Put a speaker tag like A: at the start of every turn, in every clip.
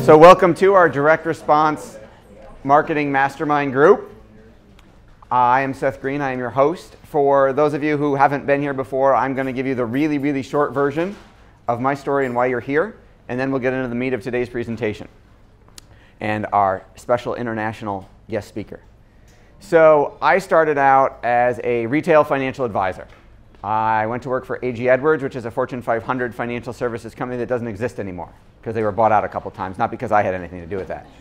A: So welcome to our direct response marketing mastermind group. I am Seth Green. I am your host. For those of you who haven't been here before, I'm going to give you the really short version of my story and why you're here, and then we'll get into the meat of today's presentation and our special international guest speaker. So I started out as a retail financial advisor. I went to work for A.G. Edwards, which is a Fortune 500 financial services company that doesn't exist anymore because they were bought out a couple times, not because I had anything to do with that.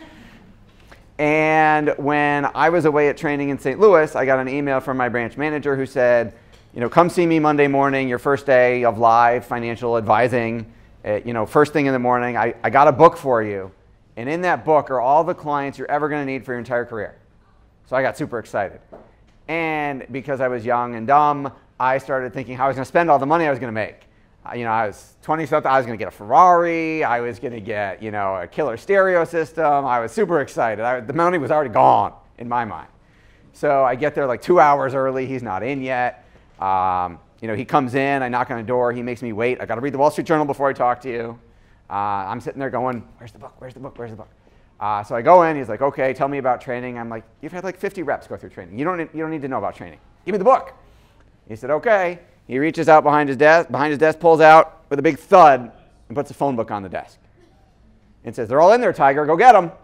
A: And when I was away at training in St. Louis, I got an email from my branch manager who said, come see me Monday morning, your first day of live financial advising, first thing in the morning. I got a book for you. And in that book are all the clients you're ever going to need for your entire career. So I got super excited. And because I was young and dumb, I started thinking how I was going to spend all the money I was going to make. I was 20-something. I was going to get a Ferrari. I was going to get, a killer stereo system. I was super excited. The money was already gone in my mind. So I get there like 2 hours early. He's not in yet. He comes in. I knock on the door. He makes me wait. I got to read the Wall Street Journal before I talk to you. I'm sitting there going, "Where's the book? Where's the book? Where's the book?" So I go in. He's like, "Okay, tell me about training." I'm like, "You've had like 50 reps go through training. You don't need to know about training. Give me the book." He said, "Okay." He reaches out behind his desk, pulls out with a big thud, and puts a phone book on the desk. And says, "They're all in there, Tiger. Go get them."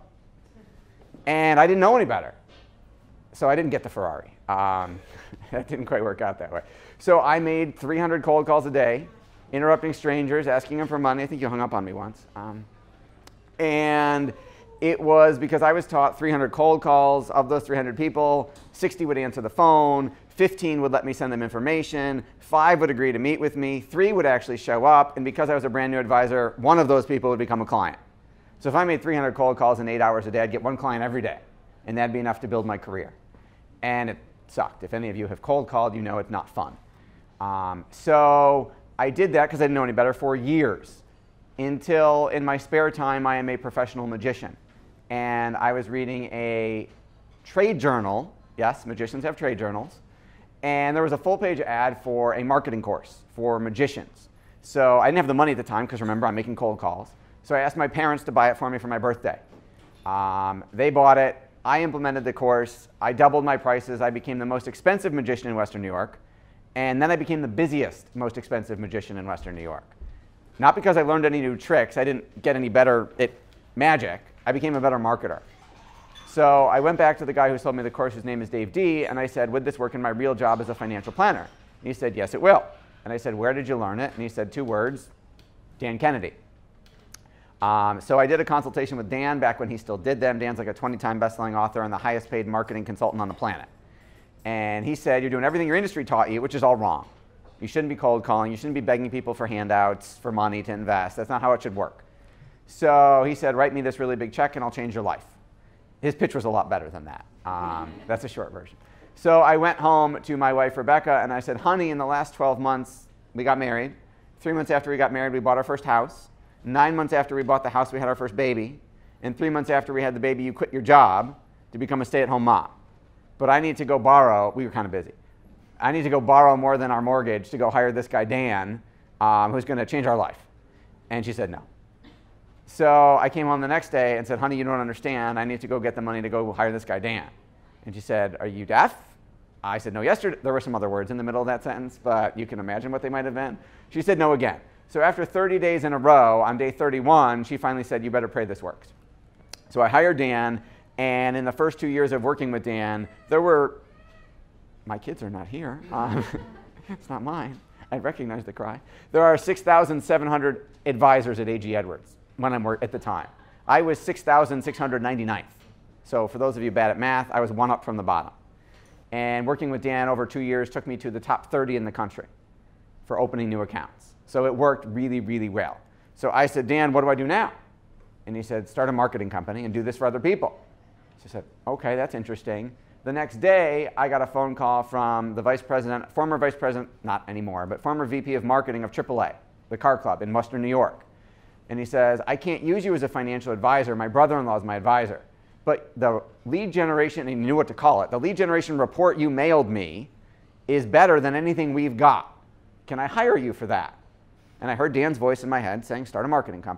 A: And I didn't know any better. So I didn't get the Ferrari. That didn't quite work out that way. So I made 300 cold calls a day, interrupting strangers, asking them for money. I think you hung up on me once. And it was because I was taught 300 cold calls. Of those 300 people, 60 would answer the phone, 15 would let me send them information, 5 would agree to meet with me, 3 would actually show up, and because I was a brand new advisor, one of those people would become a client. So if I made 300 cold calls in 8 hours a day, I'd get one client every day, and that'd be enough to build my career. And it sucked. If any of you have cold called, you know it's not fun. So I did that because I didn't know any better for years, until in my spare time I am a professional magician. And I was reading a trade journal. Yes, magicians have trade journals. And there was a full-page ad for a marketing course for magicians. So I didn't have the money at the time because, remember, I'm making cold calls. So I asked my parents to buy it for me for my birthday. They bought it. I implemented the course. I doubled my prices. I became the most expensive magician in Western New York. And then I became the busiest, most expensive magician in Western New York. Not because I learned any new tricks. I didn't get any better at magic. I became a better marketer. So I went back to the guy who sold me the course, whose name is Dave D, and I said, "Would this work in my real job as a financial planner?" And he said, "Yes, it will." And I said, "Where did you learn it?" And he said 2 words, Dan Kennedy. So I did a consultation with Dan back when he still did them. Dan's like a 20-time best-selling author and the highest paid marketing consultant on the planet. And he said, "You're doing everything your industry taught you, which is all wrong. You shouldn't be cold calling. You shouldn't be begging people for handouts, for money to invest. That's not how it should work." So he said, "Write me this really big check and I'll change your life." His pitch was a lot better than that. That's a short version. So I went home to my wife, Rebecca, and I said, "Honey, in the last 12 months, we got married. 3 months after we got married, we bought our first house. 9 months after we bought the house, we had our first baby. And 3 months after we had the baby, you quit your job to become a stay-at-home mom. But I need to go borrow," we were kind of busy, "I need to go borrow more than our mortgage to go hire this guy, Dan, who's going to change our life." And she said no. So I came home the next day and said, "Honey, you don't understand. I need to go get the money to go hire this guy, Dan." And she said, "Are you deaf?" I said, "No, yesterday." There were some other words in the middle of that sentence, but you can imagine what they might have been. She said no again. So after 30 days in a row, on day 31, she finally said, "You better pray this works." So I hired Dan, and in the first 2 years of working with Dan, there were, my kids are not here. It's not mine. I recognize the cry. There are 6,700 advisors at A.G. Edwards. When I worked at the time. I was 6,699th. So for those of you bad at math, I was one up from the bottom. And working with Dan over 2 years took me to the top 30 in the country for opening new accounts. So it worked really well. So I said, "Dan, what do I do now?" And he said, "Start a marketing company and do this for other people." So I said, "Okay, that's interesting." The next day, I got a phone call from the former vice president, not anymore, but former VP of marketing of AAA, the car club in Western New York. And he says, "I can't use you as a financial advisor. My brother-in-law is my advisor. But the lead generation," and he knew what to call it, "the lead generation report you mailed me is better than anything we've got. Can I hire you for that?" And I heard Dan's voice in my head saying, "Start a marketing company."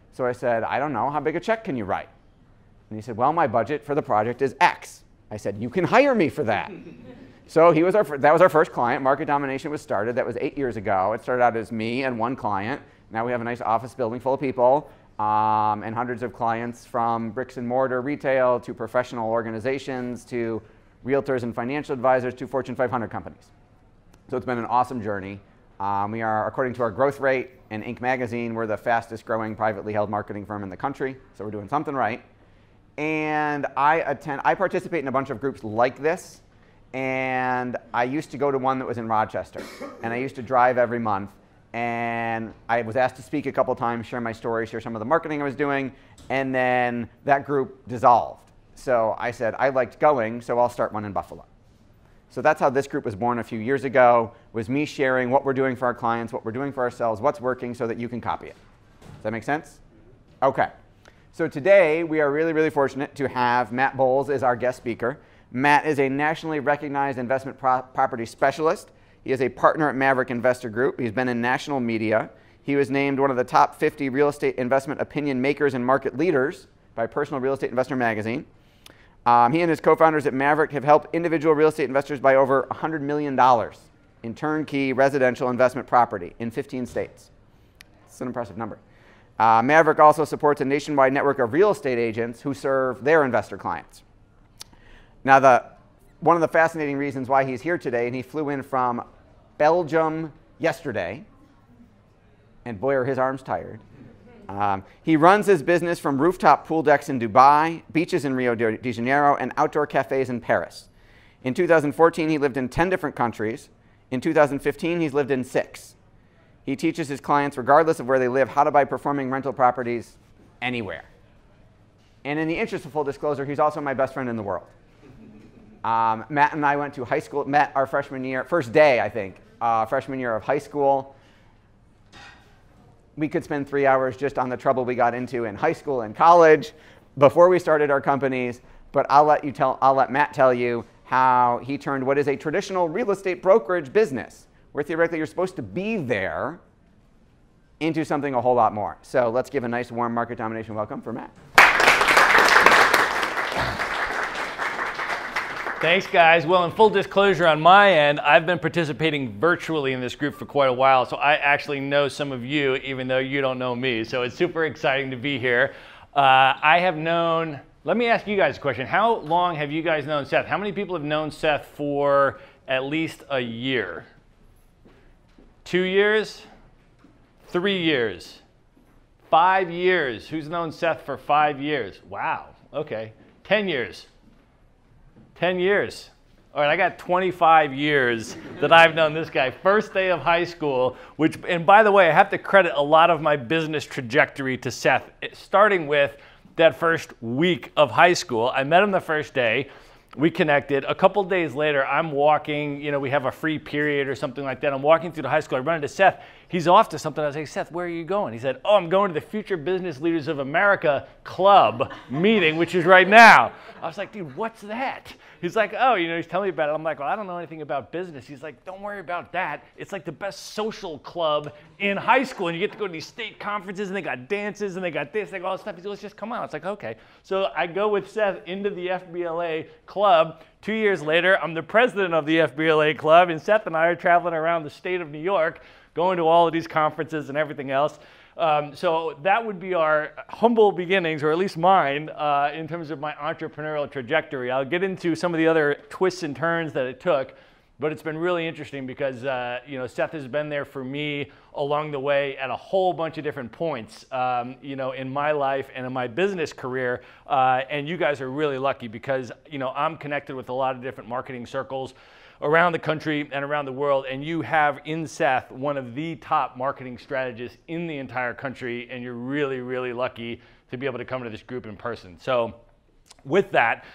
A: So I said, I don't know, how big a check can you write? And he said, well, my budget for the project is X. I said, you can hire me for that. So that was our first client. Market Domination was started. That was 8 years ago. It started out as me and one client. Now we have a nice office building full of people and hundreds of clients, from bricks and mortar retail to professional organizations to realtors and financial advisors to Fortune 500 companies. So it's been an awesome journey. We are, according to our growth rate and Inc. magazine, we're the fastest growing privately held marketing firm in the country. So we're doing something right. And I participate in a bunch of groups like this. And I used to go to one that was in Rochester. And I used to drive every month. And I was asked to speak a couple times, share my story, share some of the marketing I was doing. And then that group dissolved. So I said, I liked going, so I'll start one in Buffalo. So that's how this group was born a few years ago, was me sharing what we're doing for our clients, what we're doing for ourselves, what's working, so that you can copy it. Does that make sense? Okay. So today, we are really, really fortunate to have Matt Bowles as our guest speaker. Matt is a nationally recognized investment property specialist. He is a partner at Maverick Investor Group. He's been in national media. He was named one of the top 50 real estate investment opinion makers and market leaders by Personal Real Estate Investor magazine. He and his co-founders at Maverick have helped individual real estate investors buy over $100 million in turnkey residential investment property in 15 states. It's an impressive number. Maverick also supports a nationwide network of real estate agents who serve their investor clients. Now, one of the fascinating reasons why he's here today, and he flew in from Belgium yesterday, and boy, are his arms tired. He runs his business from rooftop pool decks in Dubai, beaches in Rio de Janeiro, and outdoor cafes in Paris. In 2014, he lived in 10 different countries. In 2015, he's lived in 6. He teaches his clients, regardless of where they live, how to buy performing rental properties anywhere. And in the interest of full disclosure, he's also my best friend in the world. Matt and I went to high school, met our freshman year, first day, I think, freshman year of high school. We could spend 3 hours just on the trouble we got into in high school and college before we started our companies, but I'll let Matt tell you how he turned what is a traditional real estate brokerage business, where theoretically you're supposed to be there, into something a whole lot more. So let's give a nice warm Market Domination welcome for Matt.
B: Thanks, guys. Well, in full disclosure on my end, I've been participating virtually in this group for quite a while, so I actually know some of you, even though you don't know me. So it's super exciting to be here. I have known, let me ask you guys a question. How long have you guys known Seth? How many people have known Seth for at least a year? 2 years? 3 years? 5 years? Who's known Seth for 5 years? Wow, okay. 10 years? 10 years. All right, I got 25 years that I've known this guy. First day of high school, which, and by the way, I have to credit a lot of my business trajectory to Seth, starting with that first week of high school. I met him the first day. We connected. A couple days later, I'm walking, you know, we have a free period or something like that. I'm walking through the high school. I run into Seth. He's off to something. I was like, Seth, where are you going? He said, oh, I'm going to the Future Business Leaders of America Club meeting, which is right now. I was like, dude, what's that? He's like, oh, you know, he's telling me about it. I'm like, well, I don't know anything about business. He's like, don't worry about that. It's like the best social club in high school. And you get to go to these state conferences, and they got dances, and they got this, they got all this stuff. He said, let's just come on. It's like, okay. So I go with Seth into the FBLA club. 2 years later, I'm the president of the FBLA club, and Seth and I are traveling around the state of New York, going to all of these conferences and everything else. So that would be our humble beginnings, or at least mine, in terms of my entrepreneurial trajectory. I'll get into some of the other twists and turns that it took, but it's been really interesting because you know, Seth has been there for me along the way at a whole bunch of different points, you know, in my life and in my business career. And you guys are really lucky because, you know, I'm connected with a lot of different marketing circles around the country and around the world, and you have in Seth one of the top marketing strategists in the entire country, and you're really, really lucky to be able to come to this group in person. So with that,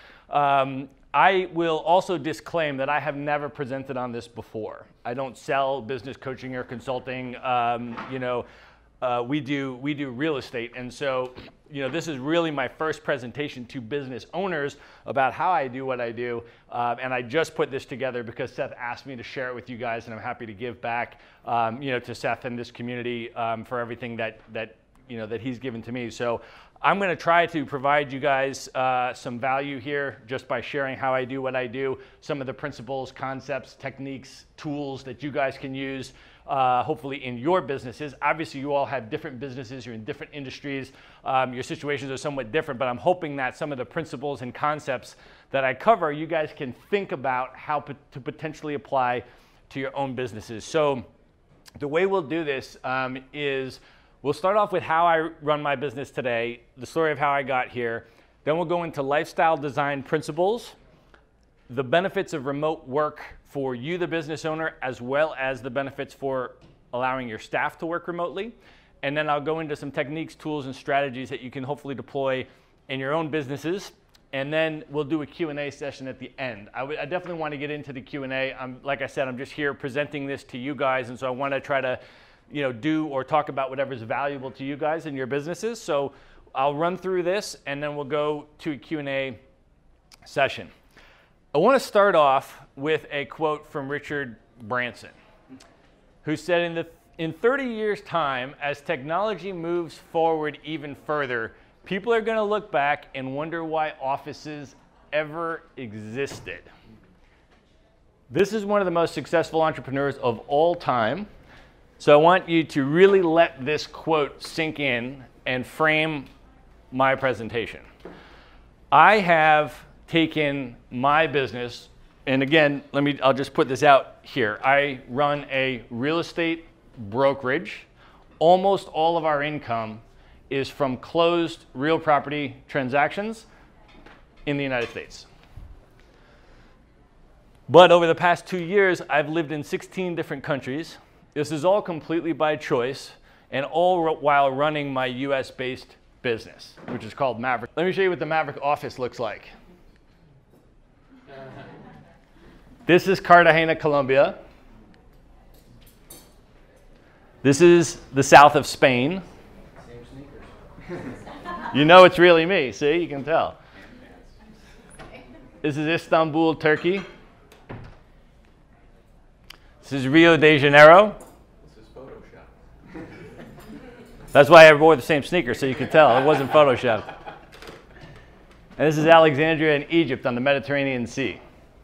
B: I will also disclaim that I have never presented on this before. I don't sell business coaching or consulting. You know, we do real estate, and so you know, this is really my first presentation to business owners about how I do what I do, and I just put this together because Seth asked me to share it with you guys, and I'm happy to give back, you know, to Seth and this community for everything that that he's given to me. So I'm going to try to provide you guys some value here just by sharing how I do what I do, some of the principles, concepts, techniques, tools that you guys can use hopefully in your businesses. Obviously, you all have different businesses, you're in different industries, your situations are somewhat different, but I'm hoping that some of the principles and concepts that I cover, you guys can think about how to potentially apply to your own businesses. So the way we'll do this is we'll start off with how I run my business today, the story of how I got here. Then we'll go into lifestyle design principles, the benefits of remote work for you, the business owner, as well as the benefits for allowing your staff to work remotely. And then I'll go into some techniques, tools, and strategies that you can hopefully deploy in your own businesses. And then we'll do a Q&A session at the end. I definitely want to get into the Q&A. Like I said, I'm just here presenting this to you guys, and so I want to try to do or talk about whatever's valuable to you guys in your businesses. So I'll run through this, and then we'll go to a Q&A session. I want to start off with a quote from Richard Branson, who said, in 30 years' time, as technology moves forward even further, people are going to look back and wonder why offices ever existed. This is one of the most successful entrepreneurs of all time. So I want you to really let this quote sink in and frame my presentation. I have taken my business, and again, I'll just put this out here. I run a real estate brokerage. Almost all of our income is from closed real property transactions in the United States. But over the past 2 years, I've lived in 16 different countries. This is all completely by choice, and all while running my US-based business, which is called Maverick. Let me show you what the Maverick office looks like. This is Cartagena, Colombia. This is the south of Spain. You know it's really me, see? You can tell. This is Istanbul, Turkey. This is Rio de Janeiro.
C: This is Photoshop.
B: That's why I wore the same sneakers, so you could tell it wasn't Photoshopped. And this is Alexandria in Egypt on the Mediterranean Sea.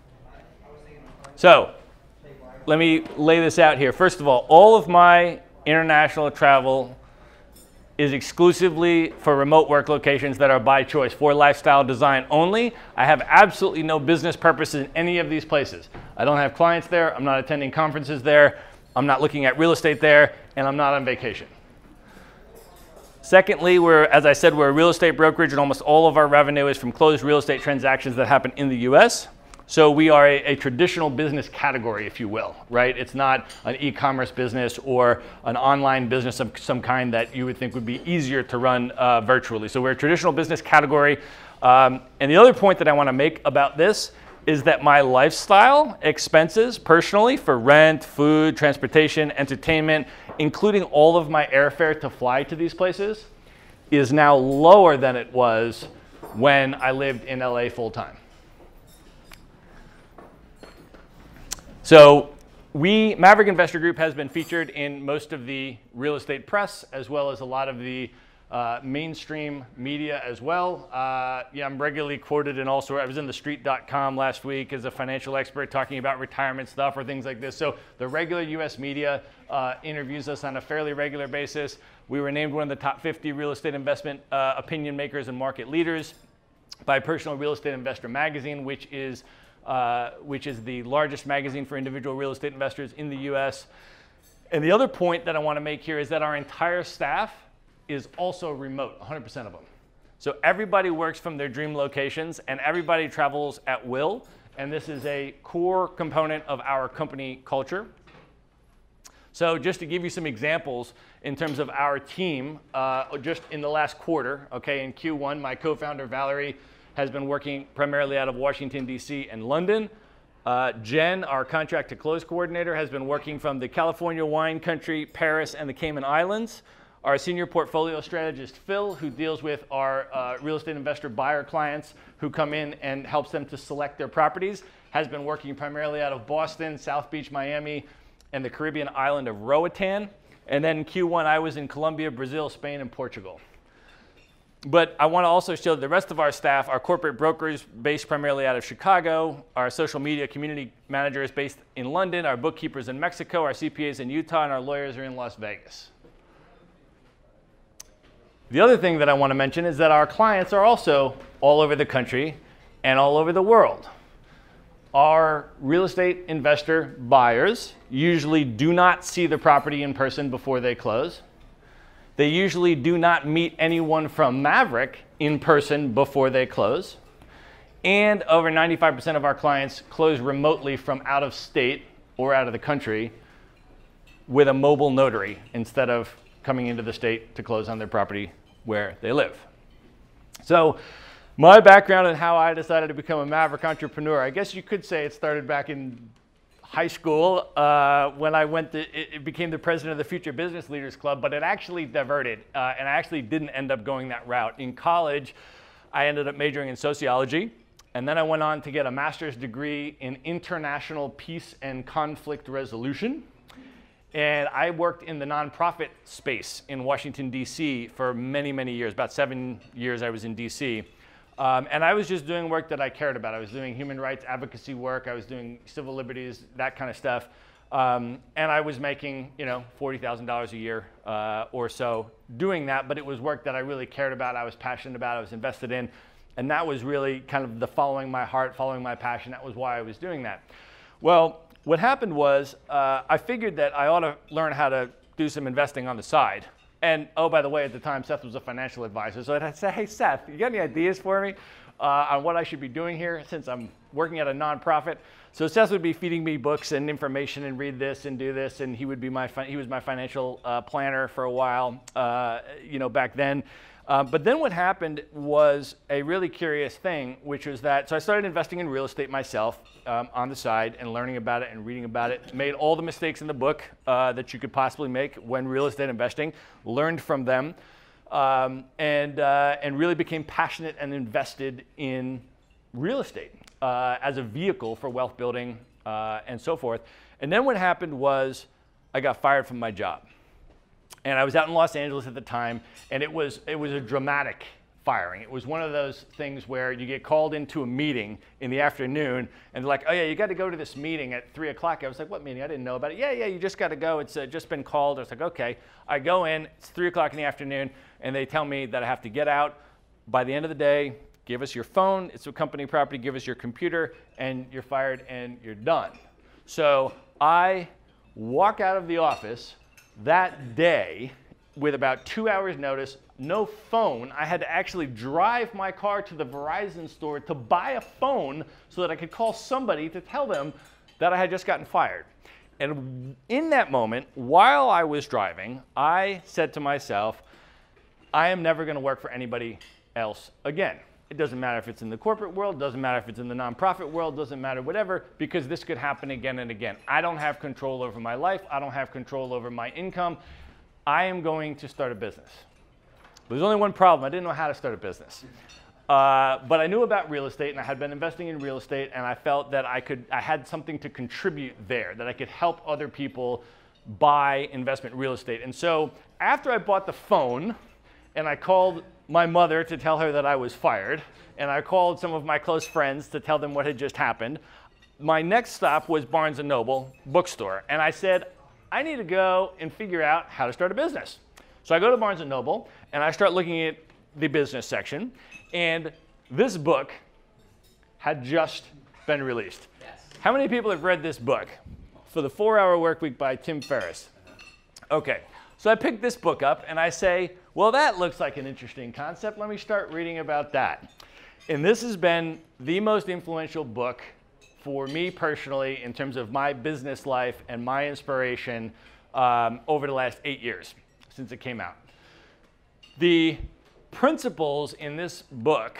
B: So let me lay this out here. First of all of my international travel is exclusively for remote work locations that are by choice, for lifestyle design only. I have absolutely no business purposes in any of these places. I don't have clients there, I'm not attending conferences there, I'm not looking at real estate there, and I'm not on vacation. Secondly, as I said, we're a real estate brokerage, and almost all of our revenue is from closed real estate transactions that happen in the US. So we are a traditional business category, if you will, right? It's not an e-commerce business or an online business of some kind that you would think would be easier to run virtually. So we're a traditional business category. And the other point that I want to make about this is that my lifestyle expenses personally for rent, food, transportation, entertainment, including all of my airfare to fly to these places, is now lower than it was when I lived in LA full time. So Maverick Investor Group has been featured in most of the real estate press, as well as a lot of the mainstream media as well. I'm regularly quoted in all sorts. I was in TheStreet.com last week as a financial expert talking about retirement stuff or things like this. So the regular US media interviews us on a fairly regular basis. We were named one of the top 50 real estate investment opinion makers and market leaders by Personal Real Estate Investor magazine, which is the largest magazine for individual real estate investors in the US. And the other point that I want to make here is that our entire staff is also remote, 100% of them. So everybody works from their dream locations and everybody travels at will. And this is a core component of our company culture. So just to give you some examples in terms of our team, just in the last quarter, okay, in Q1, my co-founder Valerie has been working primarily out of Washington, D.C. and London. Jen, our contract to close coordinator, has been working from the California wine country, Paris, and the Cayman Islands. Our senior portfolio strategist, Phil, who deals with our real estate investor buyer clients who come in and helps them to select their properties, has been working primarily out of Boston, South Beach, Miami, and the Caribbean island of Roatan. And then Q1, I was in Colombia, Brazil, Spain, and Portugal. But I want to also show the rest of our staff, our corporate brokers based primarily out of Chicago, our social media community managers based in London, our bookkeepers in Mexico, our CPAs in Utah, and our lawyers are in Las Vegas. The other thing that I want to mention is that our clients are also all over the country and all over the world. Our real estate investor buyers usually do not see the property in person before they close. They usually do not meet anyone from Maverick in person before they close. And over 95% of our clients close remotely from out of state or out of the country with a mobile notary instead of coming into the state to close on their property where they live. So my background and how I decided to become a Maverick entrepreneur, I guess you could say it started back in high school when I it became the president of the Future Business Leaders Club, but it actually diverted, and I actually didn't end up going that route. In college, I ended up majoring in sociology, and then I went on to get a master's degree in international peace and conflict resolution. And I worked in the nonprofit space in Washington, D.C. for many, many years. About 7 years I was in D.C. And I was just doing work that I cared about. I was doing human rights advocacy work. I was doing civil liberties, that kind of stuff. And I was making, $40,000 a year or so doing that. But it was work that I really cared about. I was passionate about. I was invested in. And that was really kind of the following my heart, following my passion. That was why I was doing that. Well, what happened was I figured that I ought to learn how to do some investing on the side. And oh, by the way, at the time, Seth was a financial advisor. So I'd say, hey, Seth, you got any ideas for me on what I should be doing here since I'm working at a nonprofit? So Seth would be feeding me books and information and read this and do this. And he would be he was my financial planner for a while, back then. But then what happened was a really curious thing, which was that, so I started investing in real estate myself on the side and learning about it and reading about it. Made all the mistakes in the book that you could possibly make when real estate investing, learned from them, and really became passionate and invested in real estate as a vehicle for wealth building and so forth. And then what happened was I got fired from my job. And I was out in Los Angeles at the time, and it was a dramatic firing. It was one of those things where you get called into a meeting in the afternoon, and they're like, oh yeah, you got to go to this meeting at 3 o'clock. I was like, what meeting? I didn't know about it. Yeah, you just got to go. It's just been called. I was like, okay. I go in, it's 3 o'clock in the afternoon, and they tell me that I have to get out by the end of the day, give us your phone, it's a company property, give us your computer, and you're fired and you're done. So I walk out of the office that day with about 2 hours notice, no phone. I had to actually drive my car to the Verizon store to buy a phone so that I could call somebody to tell them that I had just gotten fired. And in that moment, while I was driving, I said to myself, I am never going to work for anybody else again. It doesn't matter if it's in the corporate world, doesn't matter if it's in the nonprofit world, doesn't matter whatever, because this could happen again and again. I don't have control over my life. I don't have control over my income. I am going to start a business. But there's only one problem. I didn't know how to start a business. But I knew about real estate, and I had been investing in real estate, and I felt that I had something to contribute there, that I could help other people buy investment real estate. And so after I bought the phone, and I called my mother to tell her that I was fired, and I called some of my close friends to tell them what had just happened, my next stop was Barnes & Noble bookstore. And I said, I need to go and figure out how to start a business. So I go to Barnes & Noble, and I start looking at the business section, and this book had just been released. Yes. How many people have read this book? For the 4-Hour Workweek by Tim Ferriss. Okay, so I picked this book up, and I say, well, that looks like an interesting concept. Let me start reading about that. And this has been the most influential book for me personally in terms of my business life and my inspiration over the last 8 years since it came out. The principles in this book,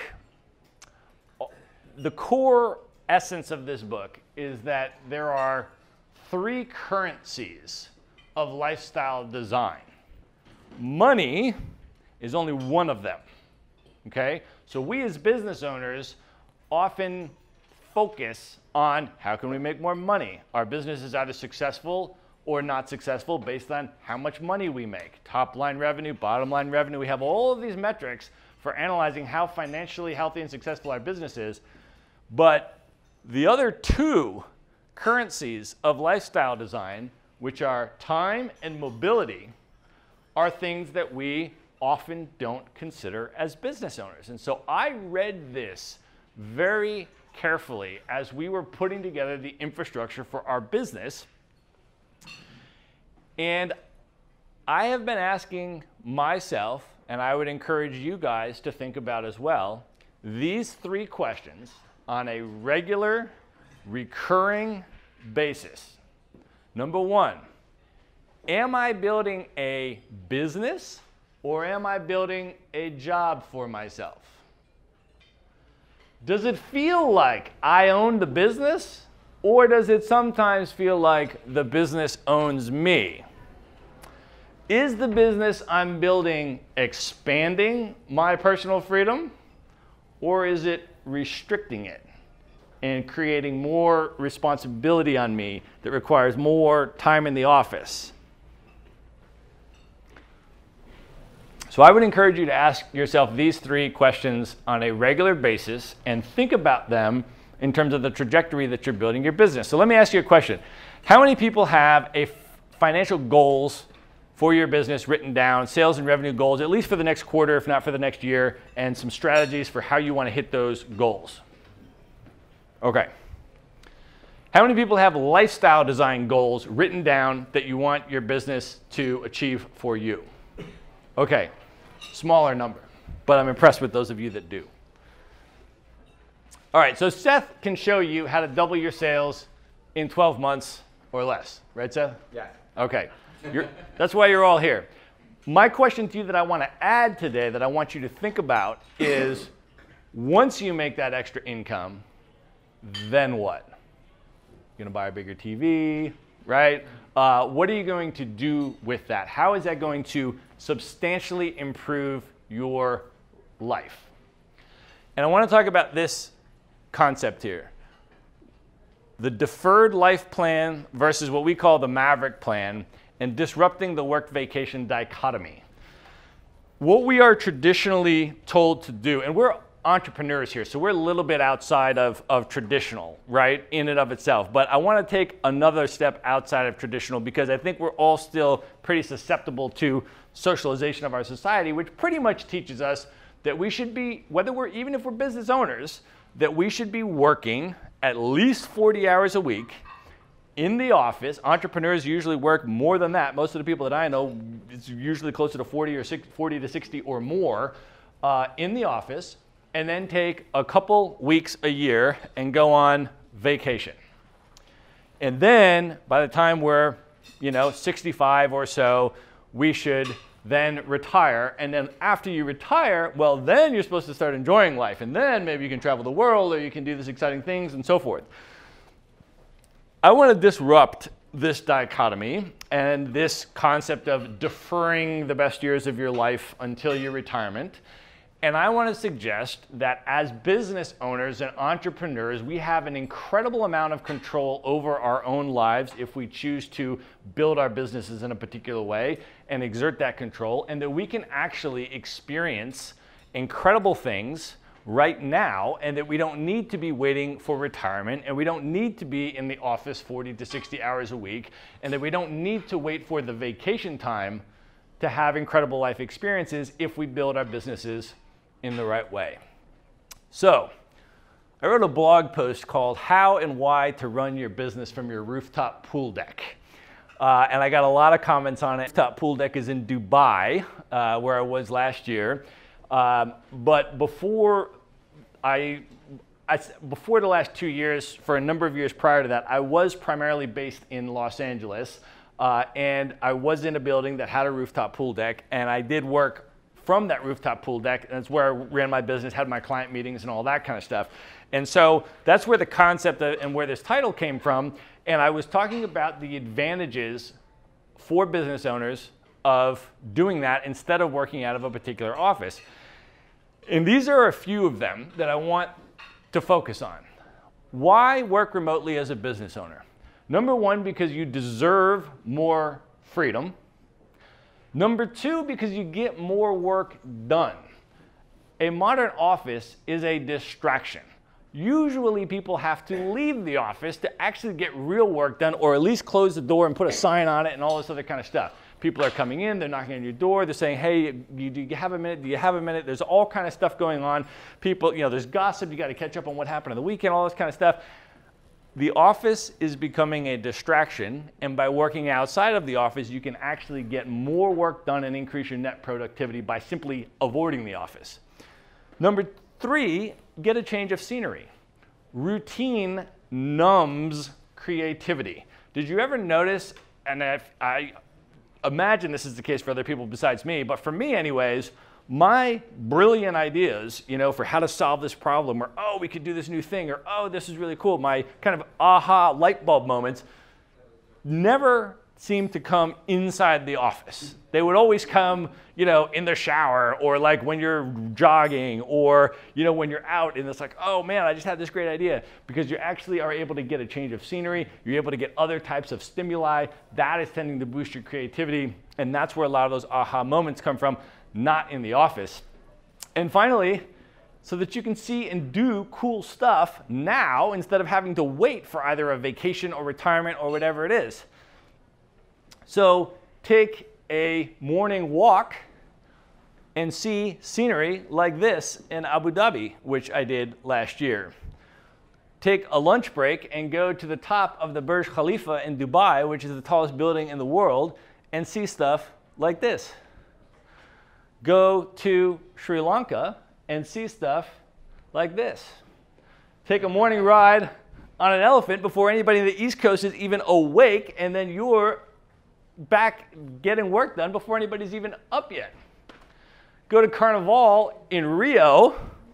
B: the core essence of this book is that there are 3 currencies of lifestyle design. Money is only one of them, okay? So we as business owners often focus on how can we make more money? Our business is either successful or not successful based on how much money we make. Top line revenue, bottom line revenue. We have all of these metrics for analyzing how financially healthy and successful our business is. But the other two currencies of lifestyle design, which are time and mobility, are things that we often don't consider as business owners. And so I read this very carefully as we were putting together the infrastructure for our business. And I have been asking myself, and I would encourage you guys to think about as well, these three questions on a regular, recurring basis. Number one, am I building a business or am I building a job for myself? Does it feel like I own the business, or does it sometimes feel like the business owns me? Is the business I'm building expanding my personal freedom, or is it restricting it and creating more responsibility on me that requires more time in the office? So I would encourage you to ask yourself these three questions on a regular basis and think about them in terms of the trajectory that you're building your business. So let me ask you a question. How many people have financial goals for your business written down, sales and revenue goals, at least for the next quarter, if not for the next year, and some strategies for how you want to hit those goals? Okay. How many people have lifestyle design goals written down that you want your business to achieve for you? Okay. Smaller number, but I'm impressed with those of you that do. All right, so Seth can show you how to double your sales in 12 months or less. Right, Seth?
A: Yeah.
B: Okay. That's why you're all here. My question to you that I want to add today that I want you to think about is, once you make that extra income, then what? You're going to buy a bigger TV, right? What are you going to do with that? How is that going to substantially improve your life? And I want to talk about this concept here. The deferred life plan versus what we call the Maverick plan, and disrupting the work vacation dichotomy. What we are traditionally told to do, and we're entrepreneurs here, so we're a little bit outside of traditional, right, in and of itself. But I want to take another step outside of traditional because I think we're all still pretty susceptible to socialization of our society, which pretty much teaches us that we should be, even if we're business owners, that we should be working at least 40 hours a week in the office. Entrepreneurs usually work more than that. Most of the people that I know, it's usually closer to 40 to 60 or more in the office, and then take a couple weeks a year and go on vacation. And then by the time we're 65 or so, we should then retire. And then after you retire, well, then you're supposed to start enjoying life. And then maybe you can travel the world, or you can do these exciting things and so forth. I want to disrupt this dichotomy and this concept of deferring the best years of your life until your retirement. And I want to suggest that as business owners and entrepreneurs, we have an incredible amount of control over our own lives if we choose to build our businesses in a particular way and exert that control, and that we can actually experience incredible things right now, and that we don't need to be waiting for retirement, and we don't need to be in the office 40 to 60 hours a week, and that we don't need to wait for the vacation time to have incredible life experiences if we build our businesses in the right way. So I wrote a blog post called How and Why to Run Your Business from Your Rooftop Pool Deck. And I got a lot of comments on it. Rooftop pool deck is in Dubai, where I was last year. But before the last 2 years, for a number of years prior to that, I was primarily based in Los Angeles. And I was in a building that had a rooftop pool deck, and I did work from that rooftop pool deck. And that's where I ran my business, had my client meetings and all that kind of stuff. And so that's where the concept and where this title came from. And I was talking about the advantages for business owners of doing that instead of working out of a particular office. And these are a few of them that I want to focus on. Why work remotely as a business owner? Number one, because you deserve more freedom. Number two, because you get more work done. A modern office is a distraction. Usually people have to leave the office to actually get real work done, or at least close the door and put a sign on it and all this other kind of stuff. People are coming in, they're knocking on your door, they're saying, hey, do you have a minute? Do you have a minute? There's all kind of stuff going on. People, there's gossip, you got to catch up on what happened on the weekend, all this kind of stuff. The office is becoming a distraction, and by working outside of the office, you can actually get more work done and increase your net productivity by simply avoiding the office. Number three, get a change of scenery. Routine numbs creativity. Did you ever notice, and I imagine this is the case for other people besides me, but for me anyways, my brilliant ideas, for how to solve this problem, or oh, we could do this new thing, or oh, this is really cool, my kind of aha light bulb moments never seemed to come inside the office. They would always come, in the shower, or like when you're jogging, or when you're out and it's like, oh man, I just had this great idea, because you actually are able to get a change of scenery, you're able to get other types of stimuli. That is tending to boost your creativity, and that's where a lot of those aha moments come from, not in the office. And finally, so that you can see and do cool stuff now instead of having to wait for either a vacation or retirement or whatever it is. So take a morning walk and see scenery like this in Abu Dhabi, which I did last year. Take a lunch break and go to the top of the Burj Khalifa in Dubai, which is the tallest building in the world, and see stuff like this. Go to Sri Lanka and see stuff like this. Take a morning ride on an elephant before anybody in the East Coast is even awake, and then you're back getting work done before anybody's even up yet. Go to Carnival in Rio,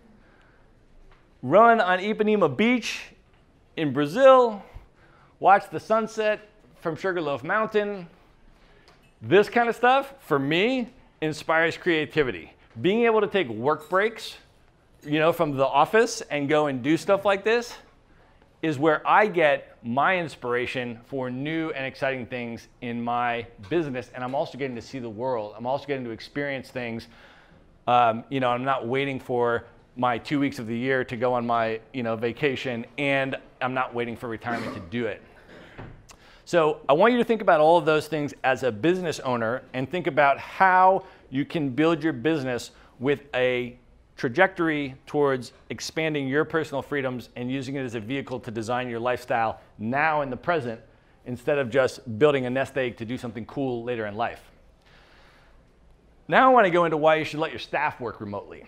B: run on Ipanema Beach in Brazil, watch the sunset from Sugarloaf Mountain. This kind of stuff, for me, inspires creativity. Being able to take work breaks, from the office and go and do stuff like this is where I get my inspiration for new and exciting things in my business. And I'm also getting to see the world. I'm also getting to experience things. I'm not waiting for my 2 weeks of the year to go on my, vacation, and I'm not waiting for retirement to do it. So I want you to think about all of those things as a business owner, and think about how you can build your business with a trajectory towards expanding your personal freedoms and using it as a vehicle to design your lifestyle now in the present, instead of just building a nest egg to do something cool later in life. Now I want to go into why you should let your staff work remotely.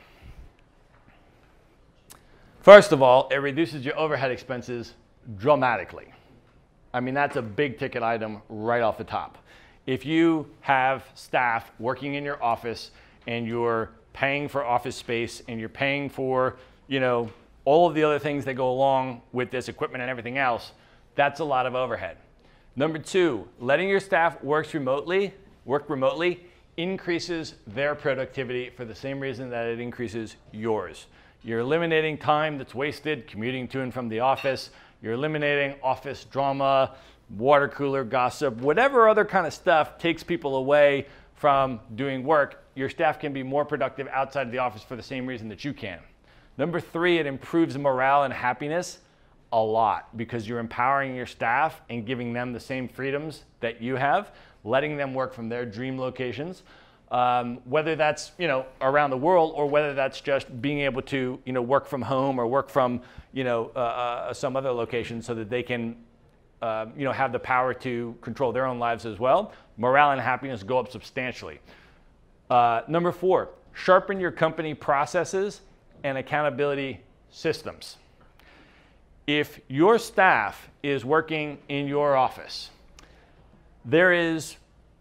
B: First of all, it reduces your overhead expenses dramatically. I mean, that's a big ticket item right off the top. If you have staff working in your office and you're paying for office space and you're paying for, all of the other things that go along with this equipment and everything else, that's a lot of overhead. Number two, letting your staff work remotely increases their productivity for the same reason that it increases yours. You're eliminating time that's wasted commuting to and from the office. You're eliminating office drama, water cooler gossip, whatever other kind of stuff takes people away from doing work. Your staff can be more productive outside of the office for the same reason that you can. Number three, it improves morale and happiness a lot, because you're empowering your staff and giving them the same freedoms that you have, letting them work from their dream locations, whether that's around the world, or whether that's just being able to work from home or work from some other location, so that they can have the power to control their own lives as well. Morale and happiness go up substantially. Number four, sharpen your company processes and accountability systems. If your staff is working in your office, there is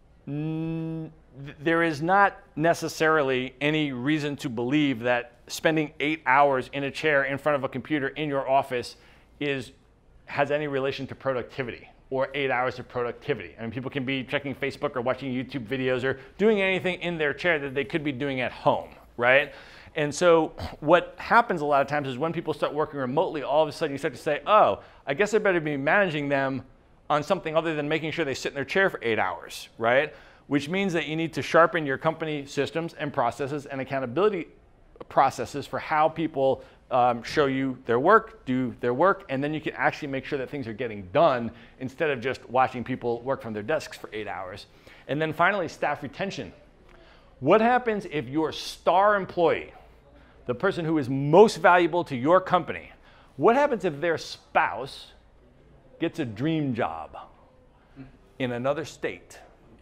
B: not necessarily any reason to believe that spending 8 hours in a chair in front of a computer in your office has any relation to productivity, or 8 hours of productivity. I mean, people can be checking Facebook or watching YouTube videos or doing anything in their chair that they could be doing at home, right? And so what happens a lot of times is when people start working remotely, all of a sudden you start to say, oh, I guess I better be managing them on something other than making sure they sit in their chair for 8 hours, right? Which means that you need to sharpen your company systems and processes and accountability processes for how people show you their work, do their work, and then you can actually make sure that things are getting done instead of just watching people work from their desks for 8 hours. And then finally, staff retention. What happens if your star employee, the person who is most valuable to your company, what happens if their spouse gets a dream job in another state?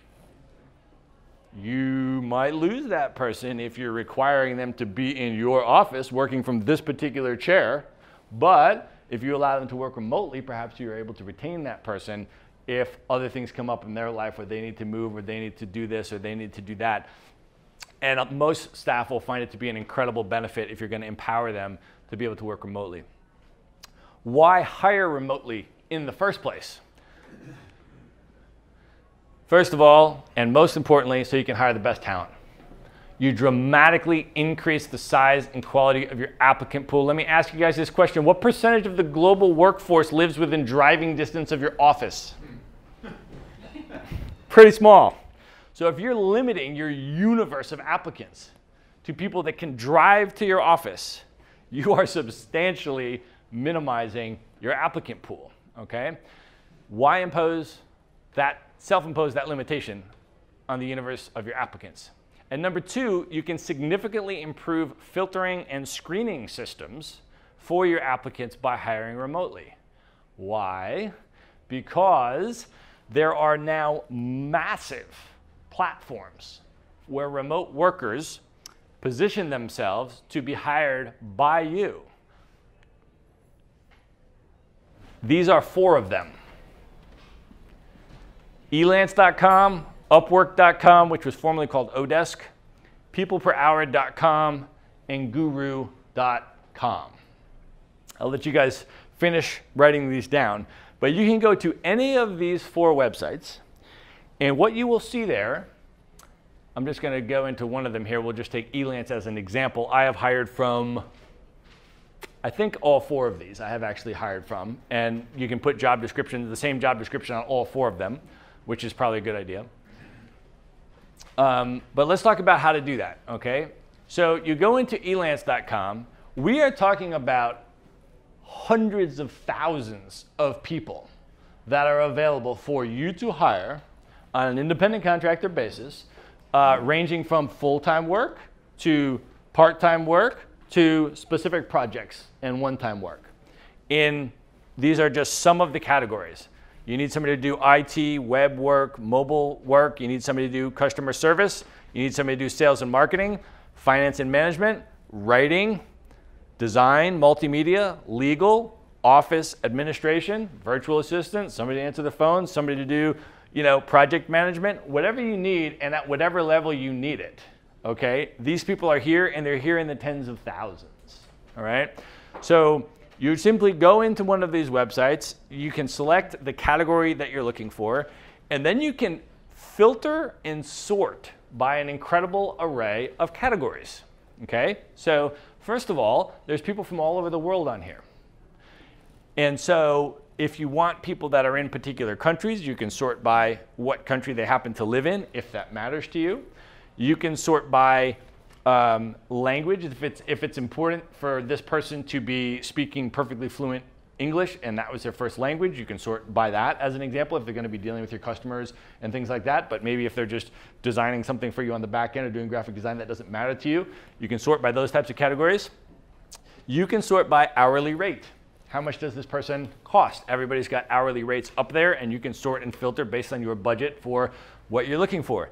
B: You might lose that person if you're requiring them to be in your office working from this particular chair. But if you allow them to work remotely, perhaps you're able to retain that person if other things come up in their life where they need to move or they need to do this or they need to do that. And most staff will find it to be an incredible benefit if you're going to empower them to be able to work remotely. Why hire remotely in the first place? First of all, and most importantly, so you can hire the best talent. You dramatically increase the size and quality of your applicant pool. Let me ask you guys this question. What percentage of the global workforce lives within driving distance of your office? Pretty small. So if you're limiting your universe of applicants to people that can drive to your office, you are substantially minimizing your applicant pool, okay? Why self-impose that limitation on the universe of your applicants? And number two, you can significantly improve filtering and screening systems for your applicants by hiring remotely. Why? Because there are now massive platforms where remote workers position themselves to be hired by you. These are 4 of them. Elance.com, Upwork.com, which was formerly called Odesk, PeoplePerHour.com, and Guru.com. I'll let you guys finish writing these down, but you can go to any of these 4 websites, and what you will see there, I'm just going to go into one of them here. We'll just take Elance as an example. I have hired from, I think, all 4 of these I have actually hired from, and you can put job descriptions, the same job description on all 4 of them, which is probably a good idea. But let's talk about how to do that, okay? So you go into Elance.com. We are talking about hundreds of thousands of people that are available for you to hire on an independent contractor basis, ranging from full-time work to part-time work to specific projects and one-time work. These are just some of the categories. You need somebody to do IT, web work, mobile work. You need somebody to do customer service. You need somebody to do sales and marketing, finance and management, writing, design, multimedia, legal, office administration, virtual assistant, somebody to answer the phone, somebody to do, project management, whatever you need, and at whatever level you need it, okay? These people are here, and they're here in the tens of thousands, all right? So you simply go into one of these websites, you can select the category that you're looking for, and then you can filter and sort by an incredible array of categories, okay? So first of all, there's people from all over the world on here. And so if you want people that are in particular countries, you can sort by what country they happen to live in, if that matters to you. You can sort by language, if it's important for this person to be speaking perfectly fluent English and that was their first language, you can sort by that as an example if they're going to be dealing with your customers and things like that. But maybe if they're just designing something for you on the back end or doing graphic design that doesn't matter to you, you can sort by those types of categories. You can sort by hourly rate. How much does this person cost? Everybody's got hourly rates up there, and you can sort and filter based on your budget for what you're looking for.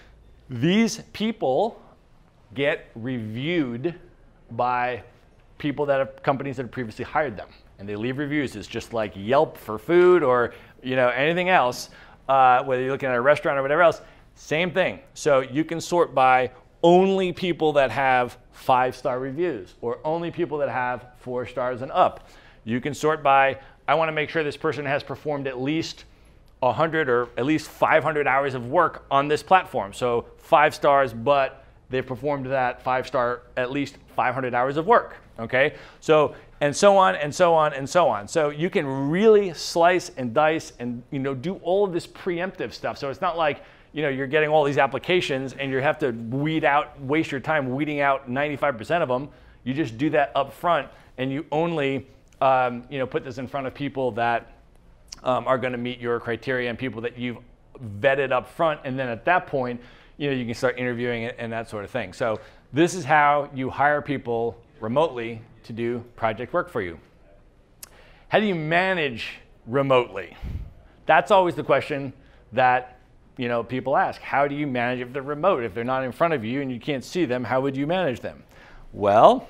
B: These people get reviewed by people that have companies that have previously hired them, and they leave reviews. It's just like Yelp for food or anything else, whether you're looking at a restaurant or whatever else, same thing. So you can sort by only people that have 5-star reviews or only people that have 4 stars and up. You can sort by, I want to make sure this person has performed at least 100 or at least 500 hours of work on this platform. So 5 stars, but they've performed that 5-star at least 500 hours of work, okay? So and so on and so on and so on. So you can really slice and dice and do all of this preemptive stuff. So it's not like you're getting all these applications and you have to waste your time weeding out 95% of them. You just do that up front, and you only put this in front of people that are going to meet your criteria and people that you've vetted up front. And then at that point, you can start interviewing and that sort of thing. So this is how you hire people remotely to do project work for you. How do you manage remotely? That's always the question that people ask. How do you manage if they're remote? If they're not in front of you and you can't see them, how would you manage them? Well,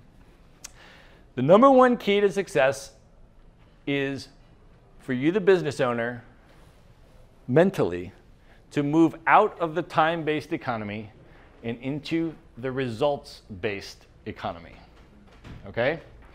B: the number one key to success is for you, the business owner, mentally, to move out of the time-based economy and into the results-based economy. Okay?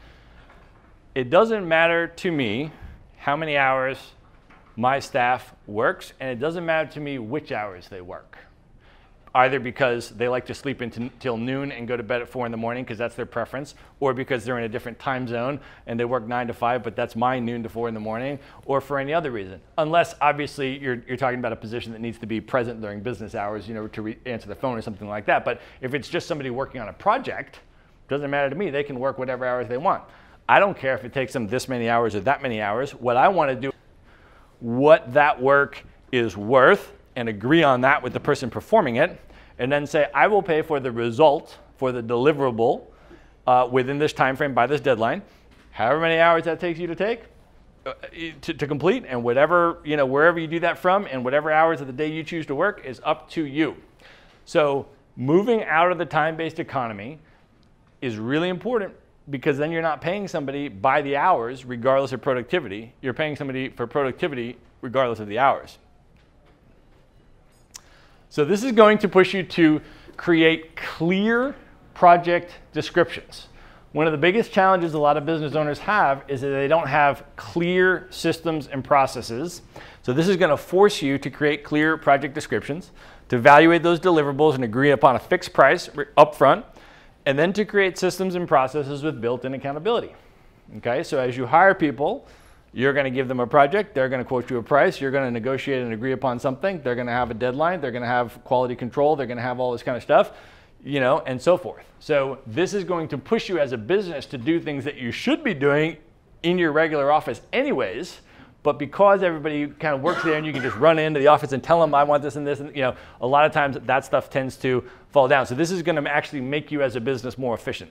B: It doesn't matter to me how many hours my staff works, and it doesn't matter to me which hours they work. Either because they like to sleep until noon and go to bed at 4 in the morning because that's their preference, or because they're in a different time zone and they work 9 to 5, but that's my noon to 4 in the morning, or for any other reason. Unless, obviously, you're talking about a position that needs to be present during business hours, to answer the phone or something like that. But if it's just somebody working on a project, doesn't matter to me. They can work whatever hours they want. I don't care if it takes them this many hours or that many hours. What I want to do, what that work is worth, and agree on that with the person performing it, and then say, I will pay for the result, for the deliverable, within this time frame by this deadline, however many hours that takes you to take, to complete, and whatever, wherever you do that from, and whatever hours of the day you choose to work is up to you. So moving out of the time-based economy is really important, because then you're not paying somebody by the hours regardless of productivity. You're paying somebody for productivity regardless of the hours. So this is going to push you to create clear project descriptions. One of the biggest challenges a lot of business owners have is that they don't have clear systems and processes. So this is going to force you to create clear project descriptions, to evaluate those deliverables and agree upon a fixed price up front, and then to create systems and processes with built-in accountability. Okay, so as you hire people, you're going to give them a project, they're going to quote you a price, you're going to negotiate and agree upon something, they're going to have a deadline, they're going to have quality control, they're going to have all this kind of stuff, and so forth. So this is going to push you as a business to do things that you should be doing in your regular office anyways, but because everybody kind of works there and you can just run into the office and tell them I want this and this, and a lot of times that stuff tends to fall down. So this is going to actually make you as a business more efficient.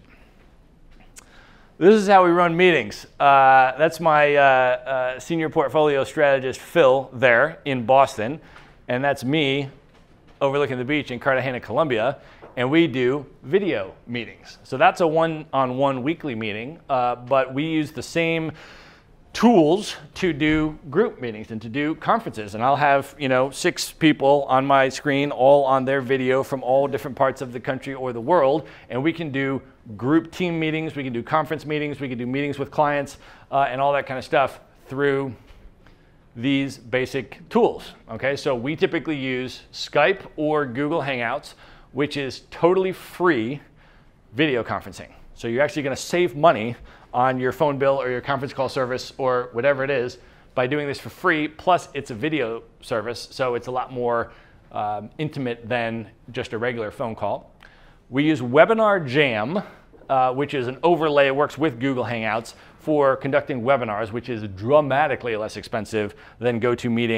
B: This is how we run meetings. That's my senior portfolio strategist, Phil, there in Boston. And that's me overlooking the beach in Cartagena, Colombia. And we do video meetings. So that's a one-on-one weekly meeting, but we use the same tools to do group meetings and to do conferences. And I'll have 6 people on my screen, all on their video from all different parts of the country or the world. And we can do group team meetings, we can do conference meetings, we can do meetings with clients, and all that kind of stuff through these basic tools. Okay, so we typically use Skype or Google Hangouts, which is totally free video conferencing. So you're actually going to save money on your phone bill or your conference call service or whatever it is by doing this for free. Plus, it's a video service, so it's a lot more intimate than just a regular phone call. We use Webinar Jam, which is an overlay. It works with Google Hangouts for conducting webinars, which is dramatically less expensive than the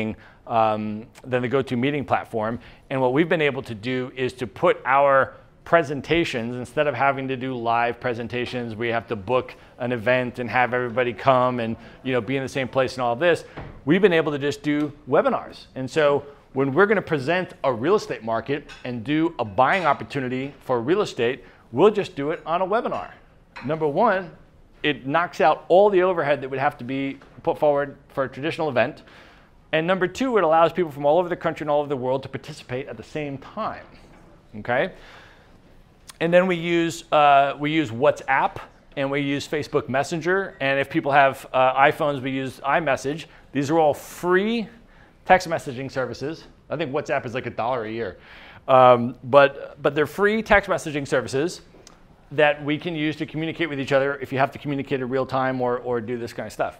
B: GoToMeeting platform. And what we've been able to do is to put our presentations, instead of having to do live presentations, we have to book an event and have everybody come and be in the same place and all of this. We've been able to just do webinars. And so when we're going to present a real estate market and do a buying opportunity for real estate, we'll just do it on a webinar. Number one, it knocks out all the overhead that would have to be put forward for a traditional event. And number two, it allows people from all over the country and all over the world to participate at the same time. Okay? And then we use WhatsApp and we use Facebook Messenger. And if people have iPhones, we use iMessage. These are all free text messaging services. I think WhatsApp is like $1 a year. But they're free text messaging services. that we can use to communicate with each other if you have to communicate in real time or do this kind of stuff.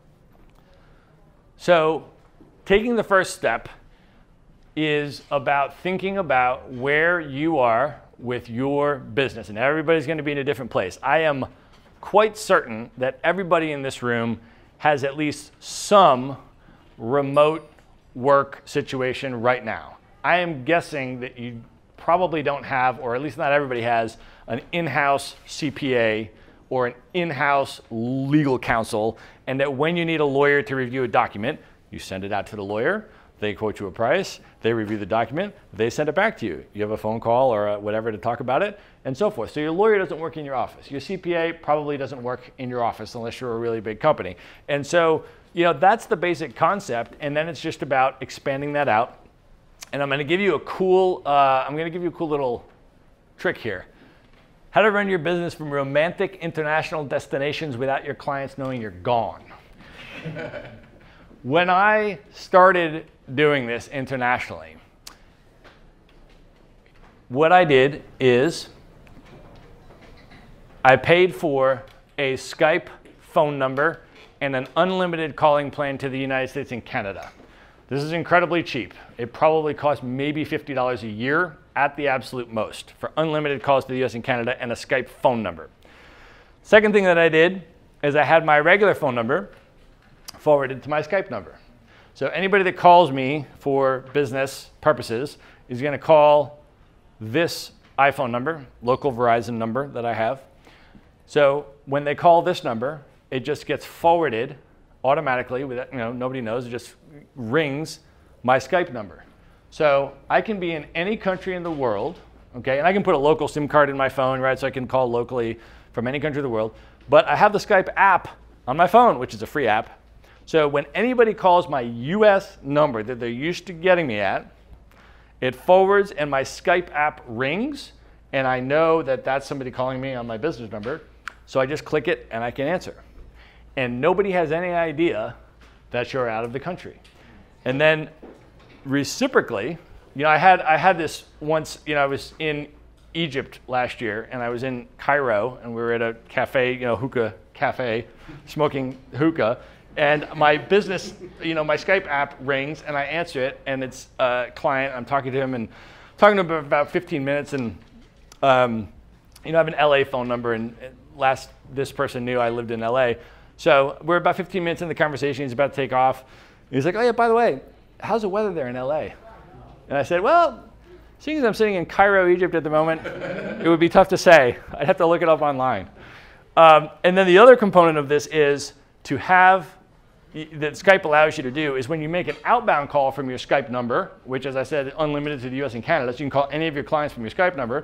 B: So taking the first step is about thinking about where you are with your business. And everybody's going to be in a different place. I am quite certain that everybody in this room has at least some remote work situation right now. I am guessing that you probably don't have, or at least not everybody has, an in-house CPA or an in-house legal counsel, and that when you need a lawyer to review a document, you send it out to the lawyer, they quote you a price, they review the document, they send it back to you. You have a phone call or whatever to talk about it, and so forth. So your lawyer doesn't work in your office. Your CPA probably doesn't work in your office unless you're a really big company. And so, that's the basic concept, and then it's just about expanding that out. And I'm going to give you a cool little trick here. How to run your business from romantic international destinations without your clients knowing you're gone. When I started doing this internationally, what I did is I paid for a Skype phone number and an unlimited calling plan to the United States and Canada. This is incredibly cheap. It probably costs maybe $50 a year at the absolute most for unlimited calls to the US and Canada and a Skype phone number. Second thing that I did is I had my regular phone number forwarded to my Skype number. So anybody that calls me for business purposes is going to call this iPhone number, local Verizon number that I have. So when they call this number, it just gets forwarded automatically without, nobody knows, it just rings my Skype number. So I can be in any country in the world, okay, and I can put a local SIM card in my phone, right, so I can call locally from any country of the world, but I have the Skype app on my phone, which is a free app. So when anybody calls my US number that they're used to getting me at, it forwards and my Skype app rings, and I know that that's somebody calling me on my business number, so I just click it and I can answer. And nobody has any idea that you're out of the country. And then reciprocally, I had this once, I was in Egypt last year, and I was in Cairo, and we were at a cafe, hookah cafe, smoking hookah, and my business, my Skype app rings, and I answer it, and it's a client. I'm talking to him, and talking to him for about 15 minutes, and I have an LA phone number, and this person knew I lived in LA. So we're about 15 minutes in the conversation. He's about to take off. He's like, oh yeah, by the way, how's the weather there in LA? And I said, well, seeing as I'm sitting in Cairo, Egypt at the moment, it would be tough to say. I'd have to look it up online. And then the other component of this is to have, that Skype allows you to do, is when you make an outbound call from your Skype number, which, as I said, unlimited to the US and Canada, so you can call any of your clients from your Skype number,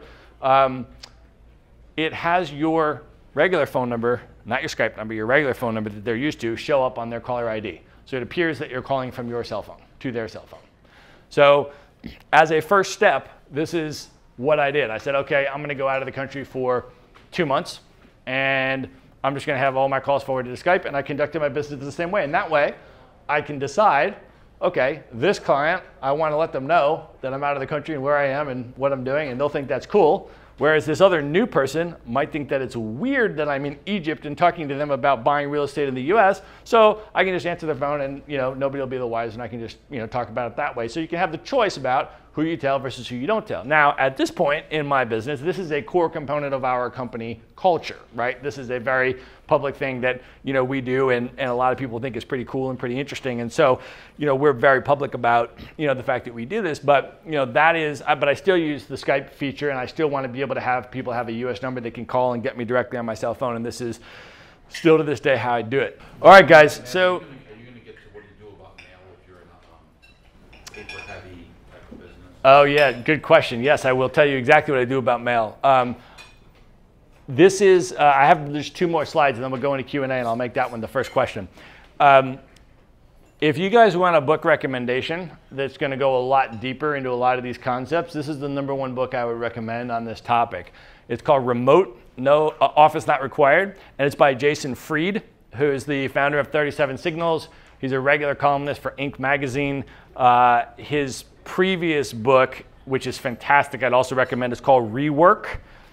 B: it has your regular phone number, not your Skype number, your regular phone number that they're used to, show up on their caller ID. So it appears that you're calling from your cell phone to their cell phone. So as a first step, this is what I did. I said, okay, I'm going to go out of the country for 2 months, and I'm just going to have all my calls forwarded to Skype, and I conducted my business the same way. And that way, I can decide, okay, this client, I want to let them know that I'm out of the country and where I am and what I'm doing, and they'll think that's cool. Whereas this other new person might think that it's weird that I'm in Egypt and talking to them about buying real estate in the US. So I can just answer the phone, and nobody will be the wiser, and I can just talk about it that way. So you can have the choice about who you tell versus who you don't tell. Now, at this point in my business, this is a core component of our company culture, right? This is a very public thing that we do, and a lot of people think is pretty cool and pretty interesting. And so we're very public about the fact that we do this. But that is, but I still use the Skype feature, and I still want to be able to have people have a US number they can call and get me directly on my cell phone. And this is still to this day how I do it. All right, guys. So.
C: Are you going to get to what you do about mail if you're in a paper-heavy type of business?
B: Oh yeah, good question. Yes, I will tell you exactly what I do about mail. This is, I have just 2 more slides, and then we'll go into Q&A, and I'll make that one the first question. If you guys want a book recommendation that's going to go a lot deeper into a lot of these concepts, this is the #1 book I would recommend on this topic. It's called Remote, No Office Not Required, and it's by Jason Fried, who is the founder of 37 Signals. He's a regular columnist for Inc. magazine. His previous book, which is fantastic, I'd also recommend, is called Rework.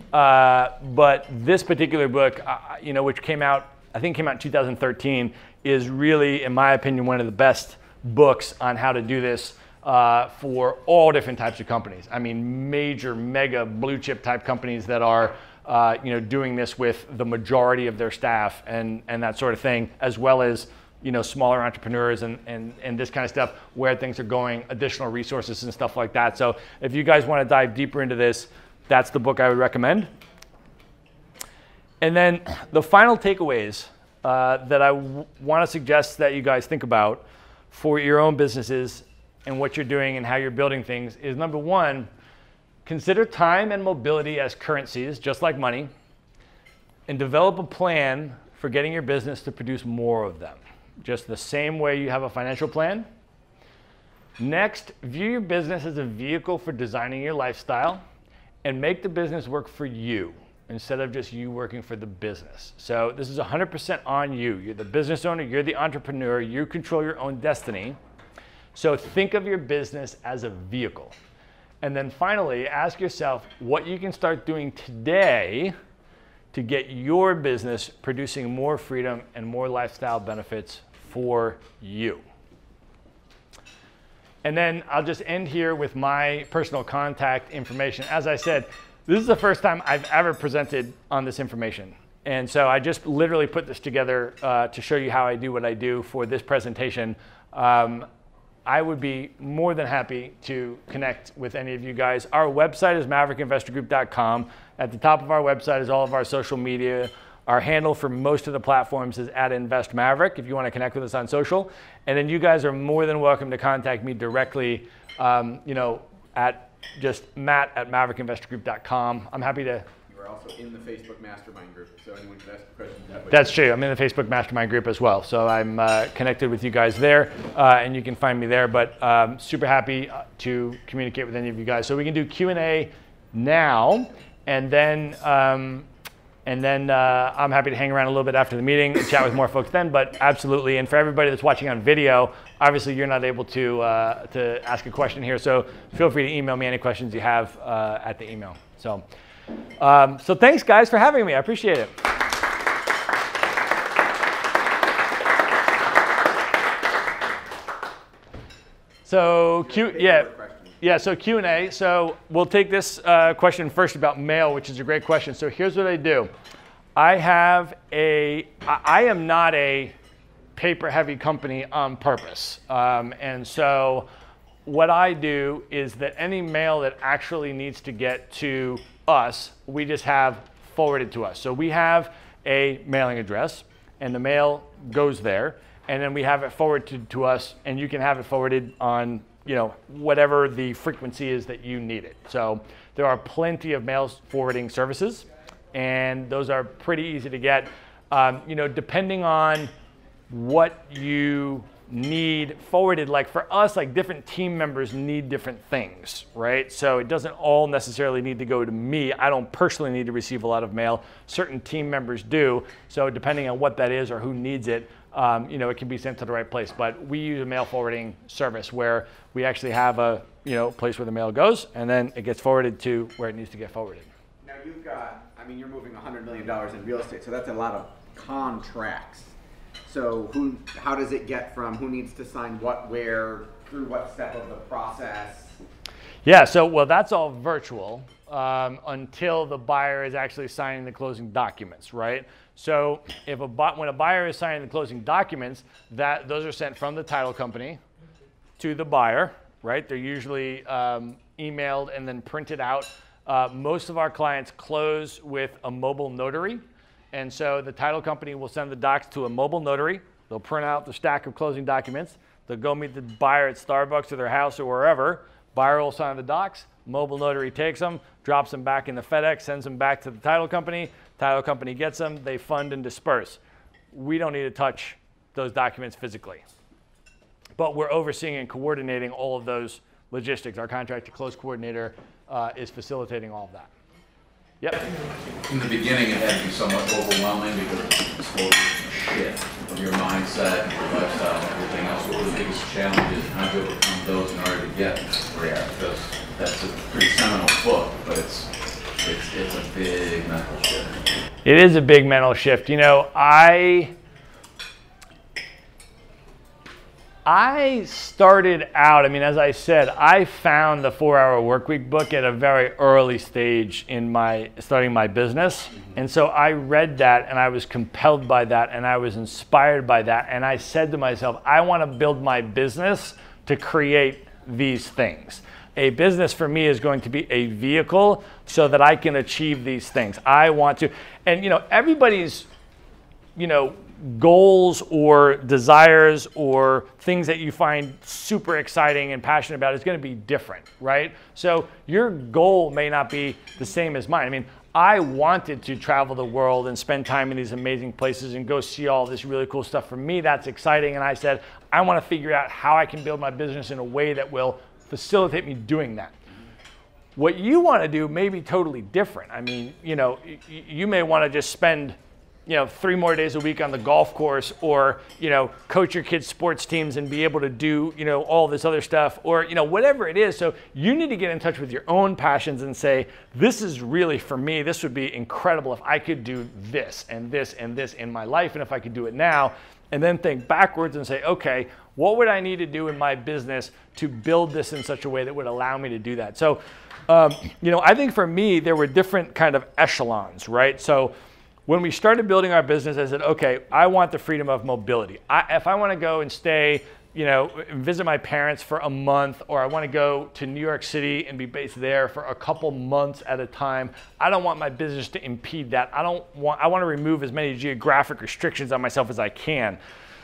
B: But this particular book, which came out, I think came out in 2013, is really, in my opinion, one of the best books on how to do this for all different types of companies. I mean, major, mega, blue chip type companies that are doing this with the majority of their staff and that sort of thing, as well as smaller entrepreneurs and this kind of stuff, where things are going, additional resources and stuff like that. So if you guys want to dive deeper into this, that's the book I would recommend. And then the final takeaways that I want to suggest that you guys think about for your own businesses and what you're doing and how you're building things is, number one, consider time and mobility as currencies, just like money, and develop a plan for getting your business to produce more of them, just the same way you have a financial plan. Next, view your business as a vehicle for designing your lifestyle and make the business work for you instead of just you working for the business. So this is 100% on you. You're the business owner, you're the entrepreneur, you control your own destiny. So think of your business as a vehicle. And then finally, ask yourself what you can start doing today to get your business producing more freedom and more lifestyle benefits for you. And then I'll just end here with my personal contact information. As I said, this is the first time I've ever presented on this information. And so I just literally put this together to show you how I do what I do for this presentation. I would be more than happy to connect with any of you guys. Our website is mavericinvestorgroup.com. At the top of our website is all of our social media. Our handle for most of the platforms is @InvestMaverick if you want to connect with us on social. And then you guys are more than welcome to contact me directly, at just matt@mavericinvestorgroup.com. I'm happy to.
A: You're also in the Facebook Mastermind group, so anyone can ask questions that way.
B: That's true. I'm in the Facebook Mastermind group as well. So I'm connected with you guys there, and you can find me there. But super happy to communicate with any of you guys. So we can do Q&A now, and then I'm happy to hang around a little bit after the meeting and chat with more folks then. But absolutely, and for everybody that's watching on video, obviously you're not able to ask a question here. So feel free to email me any questions you have at the email. So thanks guys for having me. I appreciate it. So so Q&A. So we'll take this question first about mail, which is a great question. So here's what I do. I am not a paper heavy company on purpose. And so what I do is that any mail that actually needs to get to us, we just have forwarded to us. So we have a mailing address and the mail goes there, and then we have it forwarded to us, and you can have it forwarded on whatever the frequency is that you need it. So there are plenty of mail forwarding services, and those are pretty easy to get. Depending on what you need forwarded, like for us, like different team members need different things, right? So it doesn't all necessarily need to go to me. I don't personally need to receive a lot of mail. Certain team members do. So depending on what that is or who needs it, it can be sent to the right place. But we use a mail forwarding service where we actually have a place where the mail goes, and then it gets forwarded to where it needs to get forwarded.
A: Now you've got, you're moving $100 million in real estate, so that's a lot of contracts. So how does it get from who needs to sign what, where, through what step of the process?
B: Yeah, so that's all virtual until the buyer is actually signing the closing documents, right? So when a buyer is signing the closing documents, those are sent from the title company to the buyer, right? They're usually emailed and then printed out. Most of our clients close with a mobile notary. And so the title company will send the docs to a mobile notary. They'll print out the stack of closing documents. They'll go meet the buyer at Starbucks or their house or wherever. Buyer will sign the docs. Mobile notary takes them, drops them back in the FedEx, sends them back to the title company. Title company gets them. They fund and disperse. We don't need to touch those documents physically. But we're overseeing and coordinating all of those logistics. Our contract to close coordinator is facilitating all of that. Yep.
C: In the beginning, it had to be somewhat overwhelming because it's whole shift of your mindset, your lifestyle, and everything else. What were the biggest challenges, and how to overcome those in order to get where? Because that's a pretty seminal book, but it's it's a big mental shift.
B: It is a big mental shift. You know, I started out, I mean, as I said, I found the 4-Hour Workweek book at a very early stage in starting my business. And so I read that and I was compelled by that and I was inspired by that. And I said to myself, I want to build my business to create these things. A business for me is going to be a vehicle so that I can achieve these things. I want to, and you know, everybody's, you know, goals or desires or things that you find super exciting and passionate about is going to be different, right? So your goal may not be the same as mine. I mean, I wanted to travel the world and spend time in these amazing places and go see all this really cool stuff. For me, that's exciting. And I said, I want to figure out how I can build my business in a way that will facilitate me doing that. What you want to do may be totally different. I mean, you know, you may want to just spend, you know, 3 more days a week on the golf course, or, you know, coach your kids' sports teams and be able to do, you know, all this other stuff, or, you know, whatever it is. So you need to get in touch with your own passions and say, this is really for me. This would be incredible if I could do this and this and this in my life, and if I could do it now. And then think backwards and say, okay, what would I need to do in my business to build this in such a way that would allow me to do that? So, you know, I think for me, there were different kind of echelons, right? So when we started building our business, I said, okay, I want the freedom of mobility. If I want to go and stay, you know, visit my parents for a month, or I want to go to New York City and be based there for a couple months at a time, I don't want my business to impede that. I want to remove as many geographic restrictions on myself as I can.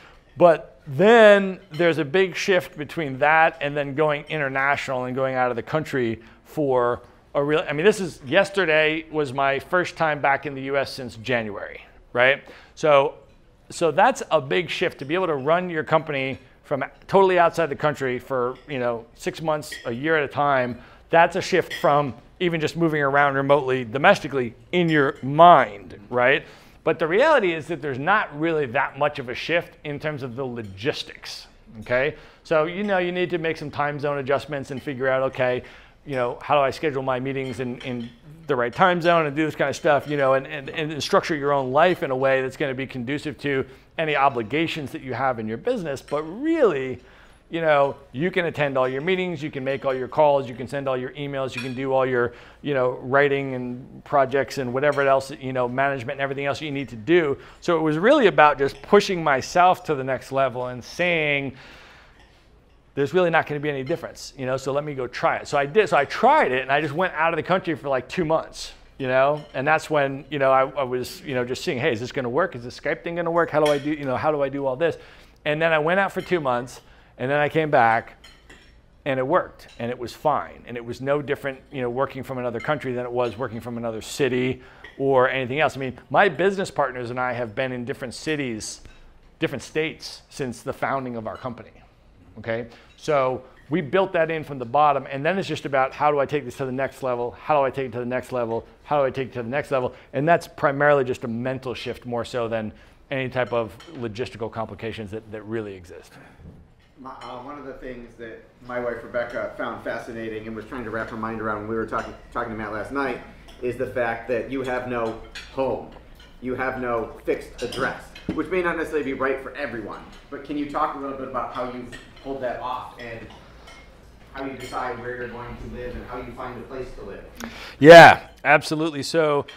B: But then there's a big shift between that and then going international and going out of the country for a real, I mean, yesterday was my first time back in the US since January, right? So that's a big shift to be able to run your company from totally outside the country for, you know, 6 months, a year at a time. That's a shift from even just moving around remotely, domestically in your mind, right? But the reality is that there's not really that much of a shift in terms of the logistics, okay? So, you know, you need to make some time zone adjustments and figure out, okay, you know, how do I schedule my meetings in the right time zone and do this kind of stuff, you know, and structure your own life in a way that's going to be conducive to any obligations that you have in your business. But really, you know, you can attend all your meetings, you can make all your calls, you can send all your emails, you can do all your, you know, writing and projects and whatever else, you know, management and everything else you need to do. So it was really about just pushing myself to the next level and saying, there's really not going to be any difference, you know, so let me go try it. So I did. So I tried it, and I just went out of the country for like 2 months, you know, and that's when, you know, I was, you know, just seeing, hey, is this going to work? Is this Skype thing going to work? How do I do, you know, how do I do all this? And then I went out for 2 months, and then I came back, and it worked, and it was fine. And it was no different, you know, working from another country than it was working from another city or anything else. I mean, my business partners and I have been in different cities, different states since the founding of our company. Okay, so we built that in from the bottom, and then it's just about how do I take this to the next level? How do I take it to the next level? How do I take it to the next level? And that's primarily just a mental shift more so than any type of logistical complications that really exist.
A: One of the things that my wife Rebecca found fascinating and was trying to wrap her mind around when we were talking to Matt last night is the fact that you have no home. You have no fixed address, which may not necessarily be right for everyone. But can you talk a little bit about how you pulled that off and how you decide where you're going to live and how you find a place to live?
B: Yeah, absolutely. So,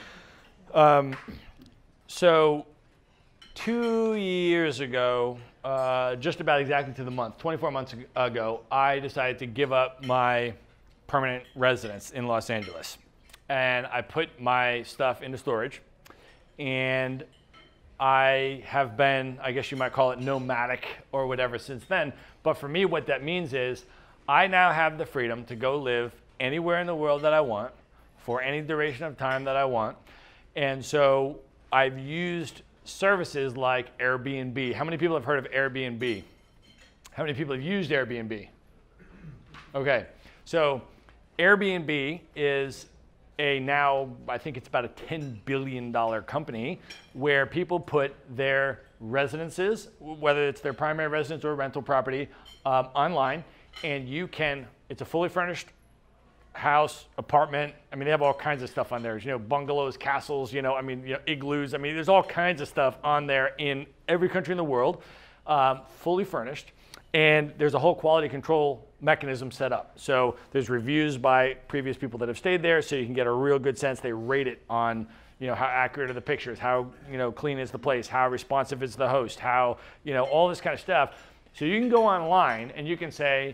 B: 2 years ago, just about exactly to the month, 24 months ago, I decided to give up my permanent residence in Los Angeles. And I put my stuff into storage. And I have been, I guess you might call it nomadic or whatever since then. But for me, what that means is I now have the freedom to go live anywhere in the world that I want for any duration of time that I want. And so I've used services like Airbnb. How many people have heard of Airbnb? How many people have used Airbnb? Okay, so Airbnb is now, I think it's about a $10 billion company where people put their residences, whether it's their primary residence or rental property, online, and you can, it's a fully furnished house, apartment. I mean, they have all kinds of stuff on there. You know, bungalows, castles, you know, I mean, you know, igloos. I mean, there's all kinds of stuff on there in every country in the world, fully furnished. And there's a whole quality control mechanism set up. So there's reviews by previous people that have stayed there, so you can get a real good sense. They rate it on, you know, how accurate are the pictures, how, you know, clean is the place, how responsive is the host, how, you know, all this kind of stuff. So you can go online and you can say,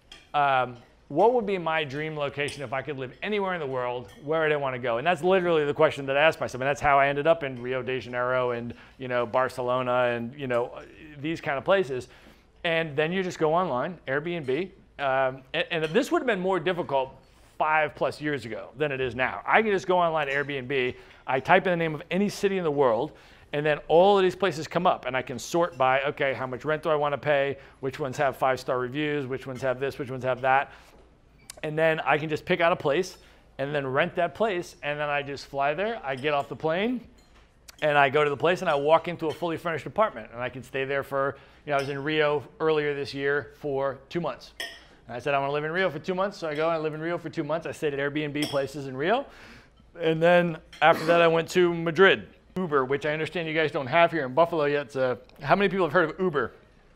B: what would be my dream location if I could live anywhere in the world? Where would I want to go? And that's literally the question that I asked myself. And that's how I ended up in Rio de Janeiro and, you know, Barcelona and, you know, these kind of places. And then you just go online, Airbnb. And this would have been more difficult 5+ years ago than it is now. I can just go online to Airbnb. I type in the name of any city in the world, and then all of these places come up, and I can sort by, okay, how much rent do I want to pay? Which ones have 5-star reviews? Which ones have this? Which ones have that? And then I can just pick out a place and then rent that place. And then I just fly there. I get off the plane and I go to the place and I walk into a fully furnished apartment. And I can stay there for, you know, I was in Rio earlier this year for 2 months. And I said, I want to live in Rio for 2 months. So I go and I live in Rio for 2 months. I stayed at Airbnb places in Rio. And then after that, I went to Madrid. Uber, which I understand you guys don't have here in Buffalo yet. So how many people have heard of Uber?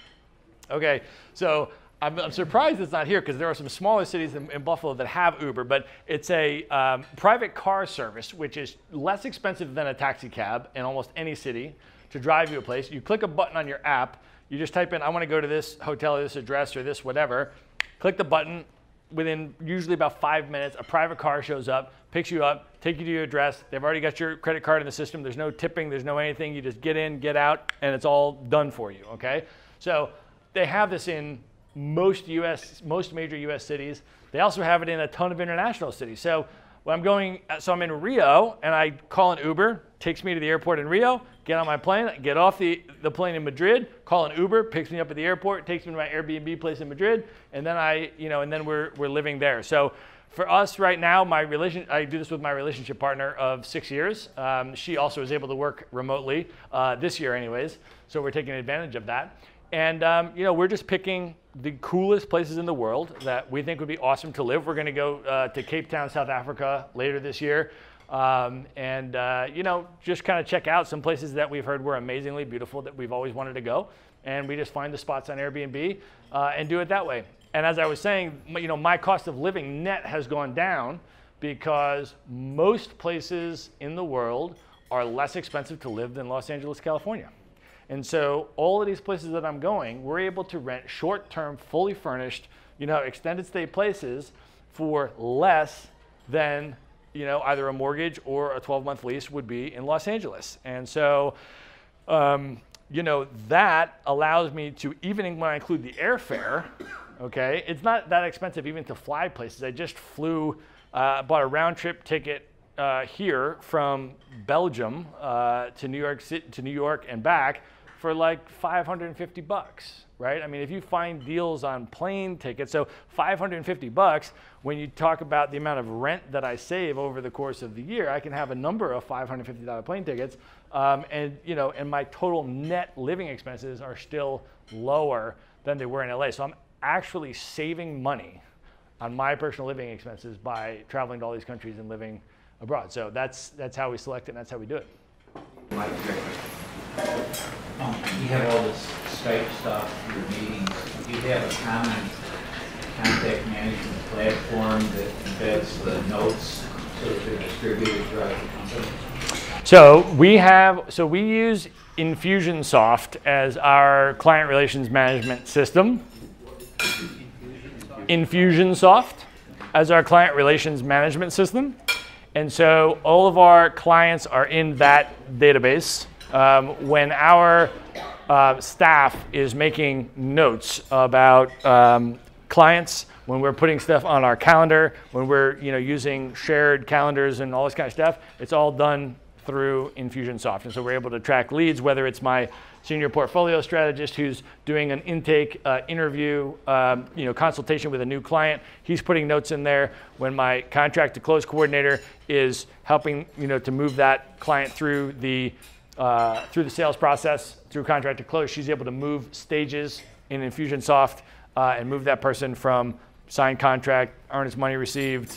B: Okay, so I'm surprised it's not here because there are some smaller cities in Buffalo that have Uber, but it's a private car service, which is less expensive than a taxi cab in almost any city to drive you a place. You click a button on your app, you just type in, I want to go to this hotel or this address or this whatever, click the button. Within usually about 5 minutes, a private car shows up, picks you up, take you to your address. They've already got your credit card in the system. There's no tipping, there's no anything. You just get in, get out, and it's all done for you, okay? So they have this in most major US cities. They also have it in a ton of international cities. So when I'm in Rio and I call an Uber, takes me to the airport in Rio, get on my plane, get off the plane in Madrid, call an Uber, picks me up at the airport, takes me to my Airbnb place in Madrid, and then we're living there. So for us right now, I do this with my relationship partner of 6 years. She also is able to work remotely this year anyways. So we're taking advantage of that. And we're just picking the coolest places in the world that we think would be awesome to live. We're going to go to Cape Town, South Africa later this year. Just kind of check out some places that we've heard were amazingly beautiful that we've always wanted to go. And we just find the spots on Airbnb and do it that way. And as I was saying, my cost of living net has gone down because most places in the world are less expensive to live than Los Angeles, California. And so all of these places that I'm going, we're able to rent short-term, fully furnished, extended stay places for less than, either a mortgage or a 12-month lease would be in Los Angeles. And so, that allows me to, even when I include the airfare, okay, it's not that expensive even to fly places. I just bought a round-trip ticket here from Belgium to New York and back for like $550, right? I mean, if you find deals on plane tickets, so $550, when you talk about the amount of rent that I save over the course of the year, I can have a number of $550 plane tickets, and my total net living expenses are still lower than they were in LA. So I'm actually saving money on my personal living expenses by traveling to all these countries and living abroad. So that's how we select it, and that's how we do it.
D: You have all this Skype stuff, your meetings. Do you have a common contact management platform that embeds the notes so that they're distributed throughout the company?
B: So we use Infusionsoft as our client relations management system. Infusionsoft as our client relations management system. And so all of our clients are in that database. When our staff is making notes about clients, when we're putting stuff on our calendar, when we're using shared calendars and all this kind of stuff, it's all done through Infusionsoft. And so we're able to track leads, whether it's my senior portfolio strategist who's doing an intake interview, consultation with a new client. He's putting notes in there. When my contract to close coordinator is helping, to move that client through the sales process, through contract to close, she's able to move stages in Infusionsoft and move that person from signed contract, earnest money received,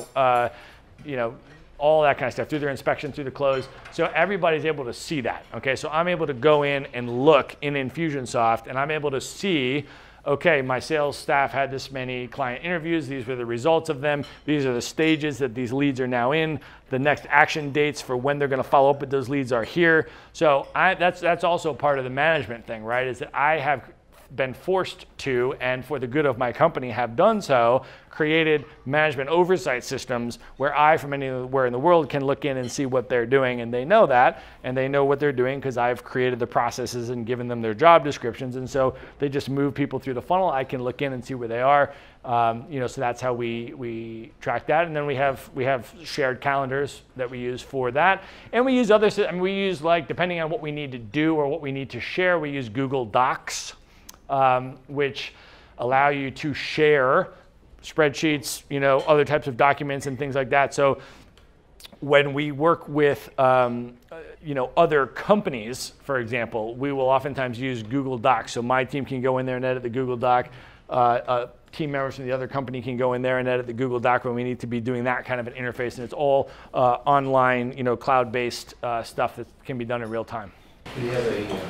B: all that kind of stuff, through their inspection, through the close. So everybody's able to see that, okay? So I'm able to go in and look in Infusionsoft, and I'm able to see, okay, my sales staff had this many client interviews. These were the results of them. These are the stages that these leads are now in. The next action dates for when they're going to follow up with those leads are here. So that's also part of the management thing, right? Is that I have been forced to, and for the good of my company have done so, created management oversight systems where I, from anywhere in the world, can look in and see what they're doing, and they know that, and they know what they're doing because I've created the processes and given them their job descriptions, and so they just move people through the funnel. I can look in and see where they are, so that's how we track that, and then we have shared calendars that we use for that, and we use other. I mean, we use, like, depending on what we need to do or what we need to share, we use Google Docs. Which allow you to share spreadsheets, other types of documents and things like that. So when we work with, other companies, for example, we will oftentimes use Google Docs. So my team can go in there and edit the Google Doc. Team members from the other company can go in there and edit the Google Doc when we need to be doing that kind of an interface. And it's all online, cloud-based stuff that can be done in real time.
D: We have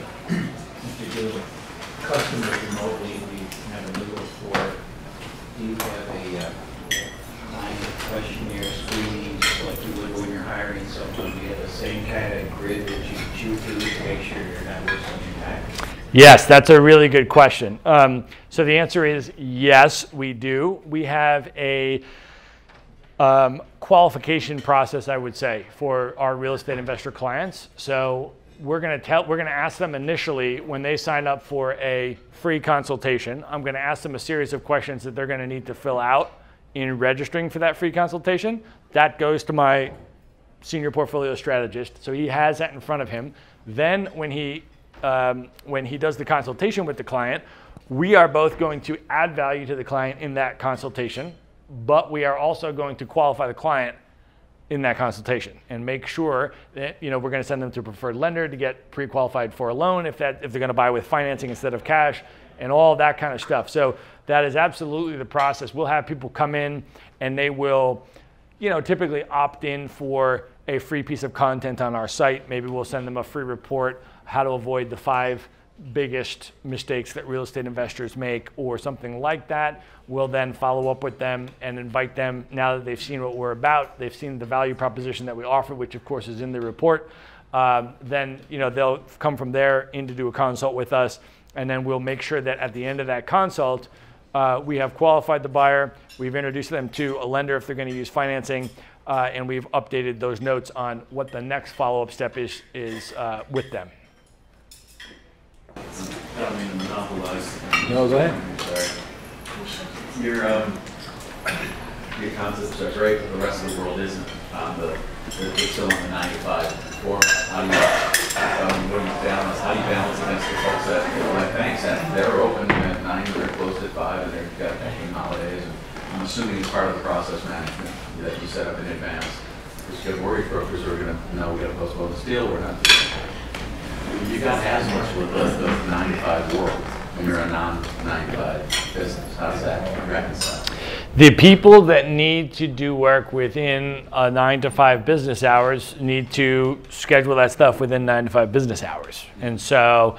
D: customers remotely, we have a Google for. Do you have a client questionnaire screening like you would when you're hiring someone? Do you have the same kind of grid that you chew through to make sure you're not wasting your time?
B: Yes, that's a really good question. So the answer is yes, we do. We have a qualification process, I would say, for our real estate investor clients. So we're going to ask them initially when they sign up for a free consultation. I'm going to ask them a series of questions that they're going to need to fill out in registering for that free consultation. That goes to my senior portfolio strategist, so he has that in front of him. Then when he does the consultation with the client, we are both going to add value to the client in that consultation, but we are also going to qualify the client in that consultation and make sure that we're going to send them to a preferred lender to get pre-qualified for a loan if they're going to buy with financing instead of cash, and all that kind of stuff. So that is absolutely the process. We'll have people come in and they will typically opt in for a free piece of content on our site. Maybe we'll send them a free report, how to avoid the 5 biggest mistakes that real estate investors make, or something like that. We'll then follow up with them and invite them, now that they've seen what we're about, they've seen the value proposition that we offer, which of course is in the report, then they'll come from there in to do a consult with us, and then we'll make sure that at the end of that consult, we have qualified the buyer, we've introduced them to a lender if they're going to use financing, and we've updated those notes on what the next follow-up step is with them.
C: I don't mean to monopolize.
B: No, go ahead.
C: Sorry. Your concept is great, but the rest of the world isn't. They're still on the 9 to 5 format. How do you balance against the folks that, like banks, they're open at 9, they're closed at 5, and they've got holidays. And I'm assuming it's part of the process management that you set up in advance. Because you have mortgage brokers who are going to know we got to postpone this deal. We're not doing it. You got as much with the 9 to 5 world when you're a non-9 to 5 business. How does that reconcile?
B: The people that need to do work within 9 to 5 business hours need to schedule that stuff within 9 to 5 business hours. And so,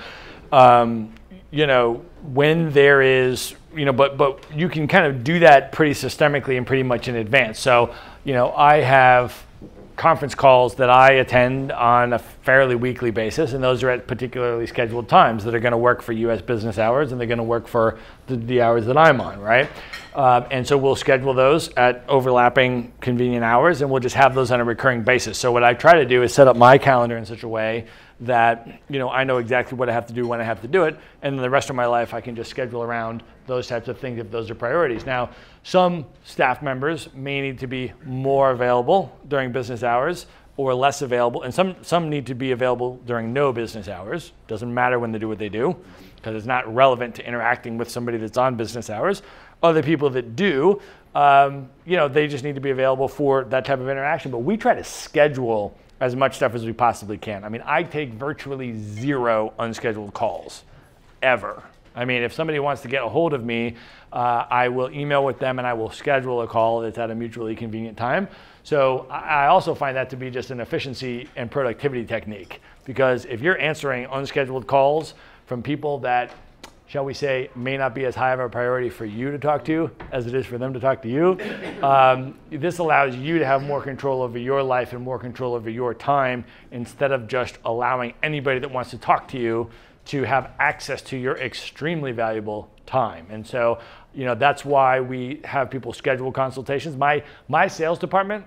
B: when there is, but you can kind of do that pretty systemically and pretty much in advance. So, I have conference calls that I attend on a fairly weekly basis, and those are at particularly scheduled times that are going to work for U.S. business hours, and they're going to work for the hours that I'm on, right? And so we'll schedule those at overlapping convenient hours, and we'll just have those on a recurring basis. So what I try to do is set up my calendar in such a way that I know exactly what I have to do when I have to do it, and then the rest of my life I can just schedule around those types of things if those are priorities. Now, some staff members may need to be more available during business hours or less available, and some need to be available during no business hours. Doesn't matter when they do what they do, because it's not relevant to interacting with somebody that's on business hours. Other people that do, they just need to be available for that type of interaction. But we try to schedule as much stuff as we possibly can. I mean, I take virtually 0 unscheduled calls, ever. I mean, if somebody wants to get a hold of me, I will email with them and I will schedule a call that's at a mutually convenient time. So I also find that to be just an efficiency and productivity technique, because if you're answering unscheduled calls from people that, shall we say, may not be as high of a priority for you to talk to as it is for them to talk to you, this allows you to have more control over your life and more control over your time, instead of just allowing anybody that wants to talk to you to have access to your extremely valuable time. And so, you know, that's why we have people schedule consultations. My sales department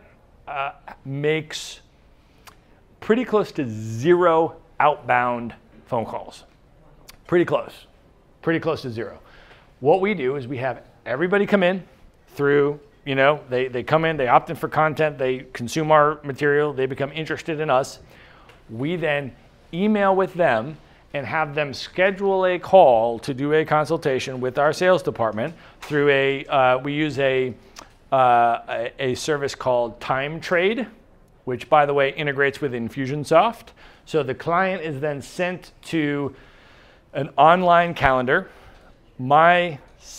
B: makes pretty close to 0 outbound phone calls. Pretty close to 0. What we do is we have everybody come in through, you know, they come in, they opt in for content, they consume our material, they become interested in us. We then email with them and have them schedule a call to do a consultation with our sales department through we use a service called Time Trade, which, by the way, integrates with Infusionsoft. So the client is then sent to an online calendar. My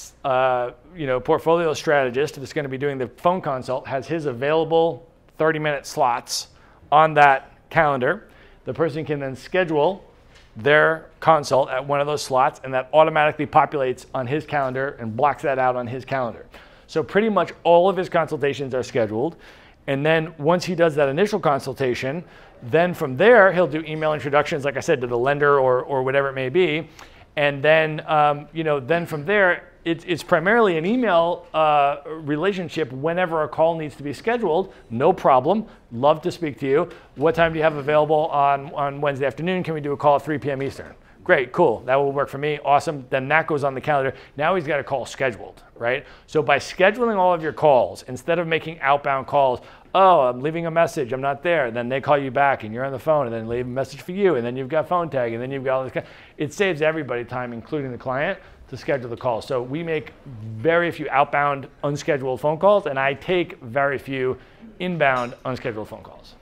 B: portfolio strategist that's going to be doing the phone consult has his available 30-minute slots on that calendar. The person can then schedule their consult at one of those slots, and that automatically populates on his calendar and blocks that out on his calendar. So pretty much all of his consultations are scheduled. And then once he does that initial consultation, then from there, he'll do email introductions, like I said, to the lender or whatever it may be. And then, then from there, it's primarily an email relationship whenever a call needs to be scheduled. No problem. Love to speak to you. What time do you have available on Wednesday afternoon? Can we do a call at 3 p.m. Eastern? Great, cool. That will work for me. Awesome. Then that goes on the calendar. Now he's got a call scheduled, right? So by scheduling all of your calls, instead of making outbound calls, oh, I'm leaving a message, I'm not there. Then they call you back and you're on the phone, and then leave a message for you, and then you've got phone tag, and then you've got all this. It saves everybody time, including the client, to schedule the call. So we make very few outbound unscheduled phone calls, and I take very few inbound unscheduled phone calls.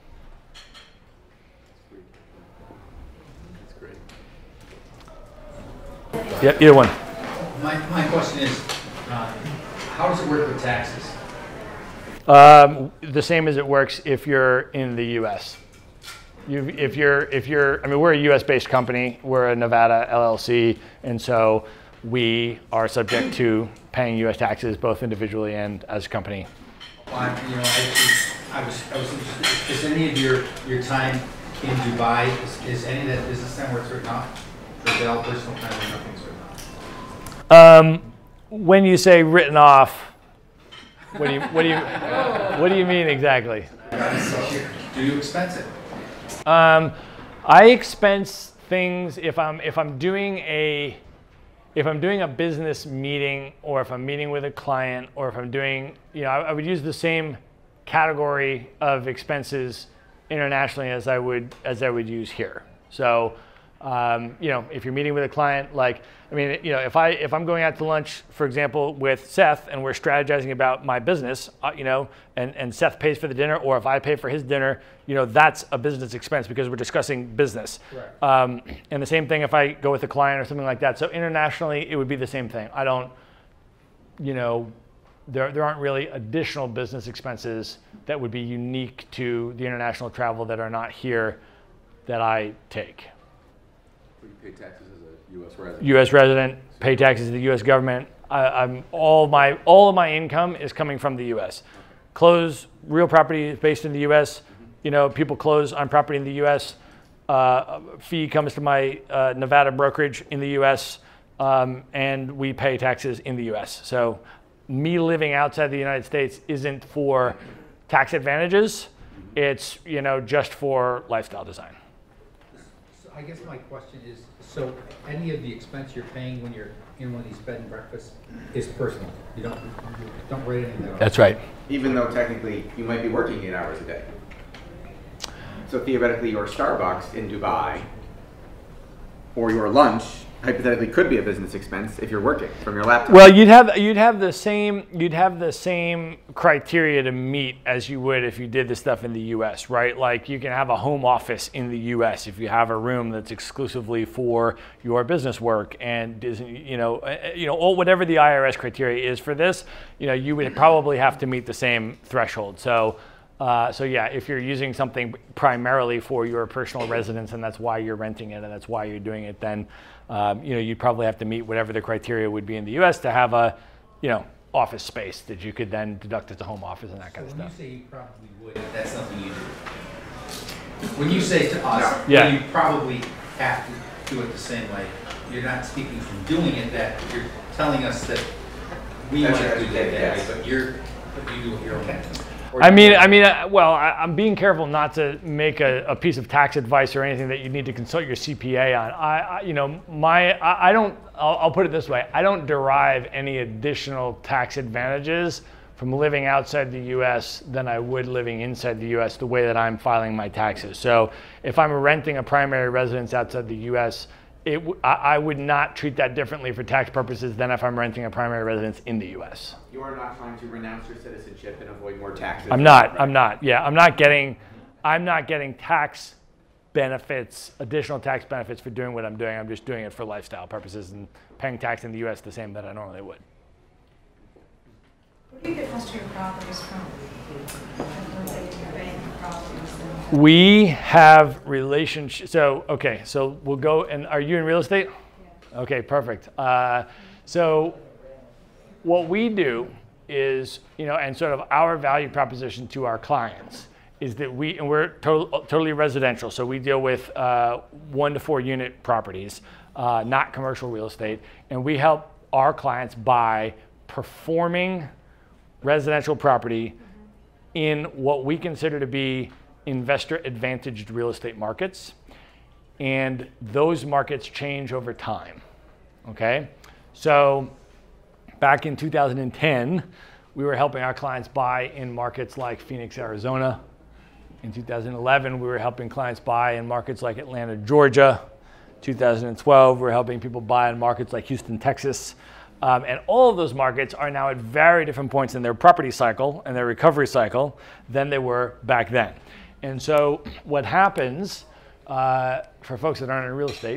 C: That's great.
B: Yep, either one.
E: My question is, how does it work with taxes?
B: The same as it works if you're in the U.S. I mean, we're a U.S.-based company. We're a Nevada LLC, and so we are subject to paying U.S. taxes both individually and as a company.
E: Well, I was interested. Is any of your time in Dubai? Is any of that business time where it's written off? Or is it all personal time and nothing's written off?
B: When you say written off, what do you mean exactly?
E: Do you expense it?
B: I expense things if I'm doing a business meeting, or if I'm meeting with a client, or if I'm doing, I would use the same category of expenses internationally as I would use here. So, if you're meeting with a client, if I'm going out to lunch, for example, with Seth, and we're strategizing about my business, and Seth pays for the dinner, or if I pay for his dinner, that's a business expense because we're discussing business. Right. And the same thing if I go with a client or something like that. So internationally, it would be the same thing. I don't, there aren't really additional business expenses that would be unique to the international travel that are not here that I take.
C: You pay taxes as a U.S. resident.
B: U.S. resident, pay taxes to the U.S. government. All of my income is coming from the U.S. Close, real property is based in the U.S. People close on property in the U.S. Fee comes to my Nevada brokerage in the U.S. And we pay taxes in the U.S. So me living outside the United States isn't for tax advantages. It's just for lifestyle design.
E: I guess my question is, so any of the expense you're paying when you're in one of these bed and breakfasts is personal. You don't write anything down.
B: That's right.
A: Even though technically you might be working 8 hours a day. So theoretically, your Starbucks in Dubai, or your lunch hypothetically could be a business expense if you're working from your laptop.
B: Well, you'd have the same criteria to meet as you would if you did this stuff in the U.S., right? Like you can have a home office in the U.S. if you have a room that's exclusively for your business work, and or whatever the IRS criteria is for this, you would probably have to meet the same threshold. So yeah, if you're using something primarily for your personal residence and that's why you're renting it and that's why you're doing it, then you'd probably have to meet whatever the criteria would be in the U.S. to have a office space that you could then deduct as a home office and that kind of stuff.
E: When you say you probably would, that's something you do. When you say to us,
B: Yeah.
E: well, you probably have to do it the same way. You're not speaking from doing it that you're telling us that we
C: That's
E: want
C: your
E: to do that
C: yes.
E: way, but you do it your own.
B: I'm being careful not to make a piece of tax advice or anything that you need to consult your CPA on. I'll put it this way. I don't derive any additional tax advantages from living outside the U.S. than I would living inside the U.S. the way that I'm filing my taxes. So if I'm renting a primary residence outside the U.S., I would not treat that differently for tax purposes than if I'm renting a primary residence in the U.S.
A: You are not trying to renounce your citizenship and avoid more taxes.
B: I'm not. Yeah, I'm not getting tax benefits, additional tax benefits for doing what I'm doing. I'm just doing it for lifestyle purposes and paying tax in the U.S. the same that I normally would.
F: Where do you get most of your properties from?
B: We have relationships. So we'll go. And are you in real estate? Yeah. Okay, perfect. So what we do is, and sort of our value proposition to our clients is that we're totally residential. So we deal with 1 to 4 unit properties, not commercial real estate. And we help our clients buy performing residential property in what we consider to be investor advantaged real estate markets. And those markets change over time, okay? So back in 2010, we were helping our clients buy in markets like Phoenix, Arizona. In 2011, we were helping clients buy in markets like Atlanta, Georgia. 2012, we're helping people buy in markets like Houston, Texas. And all of those markets are now at very different points in their property cycle and their recovery cycle than they were back then. And so what happens for folks that aren't in real estate,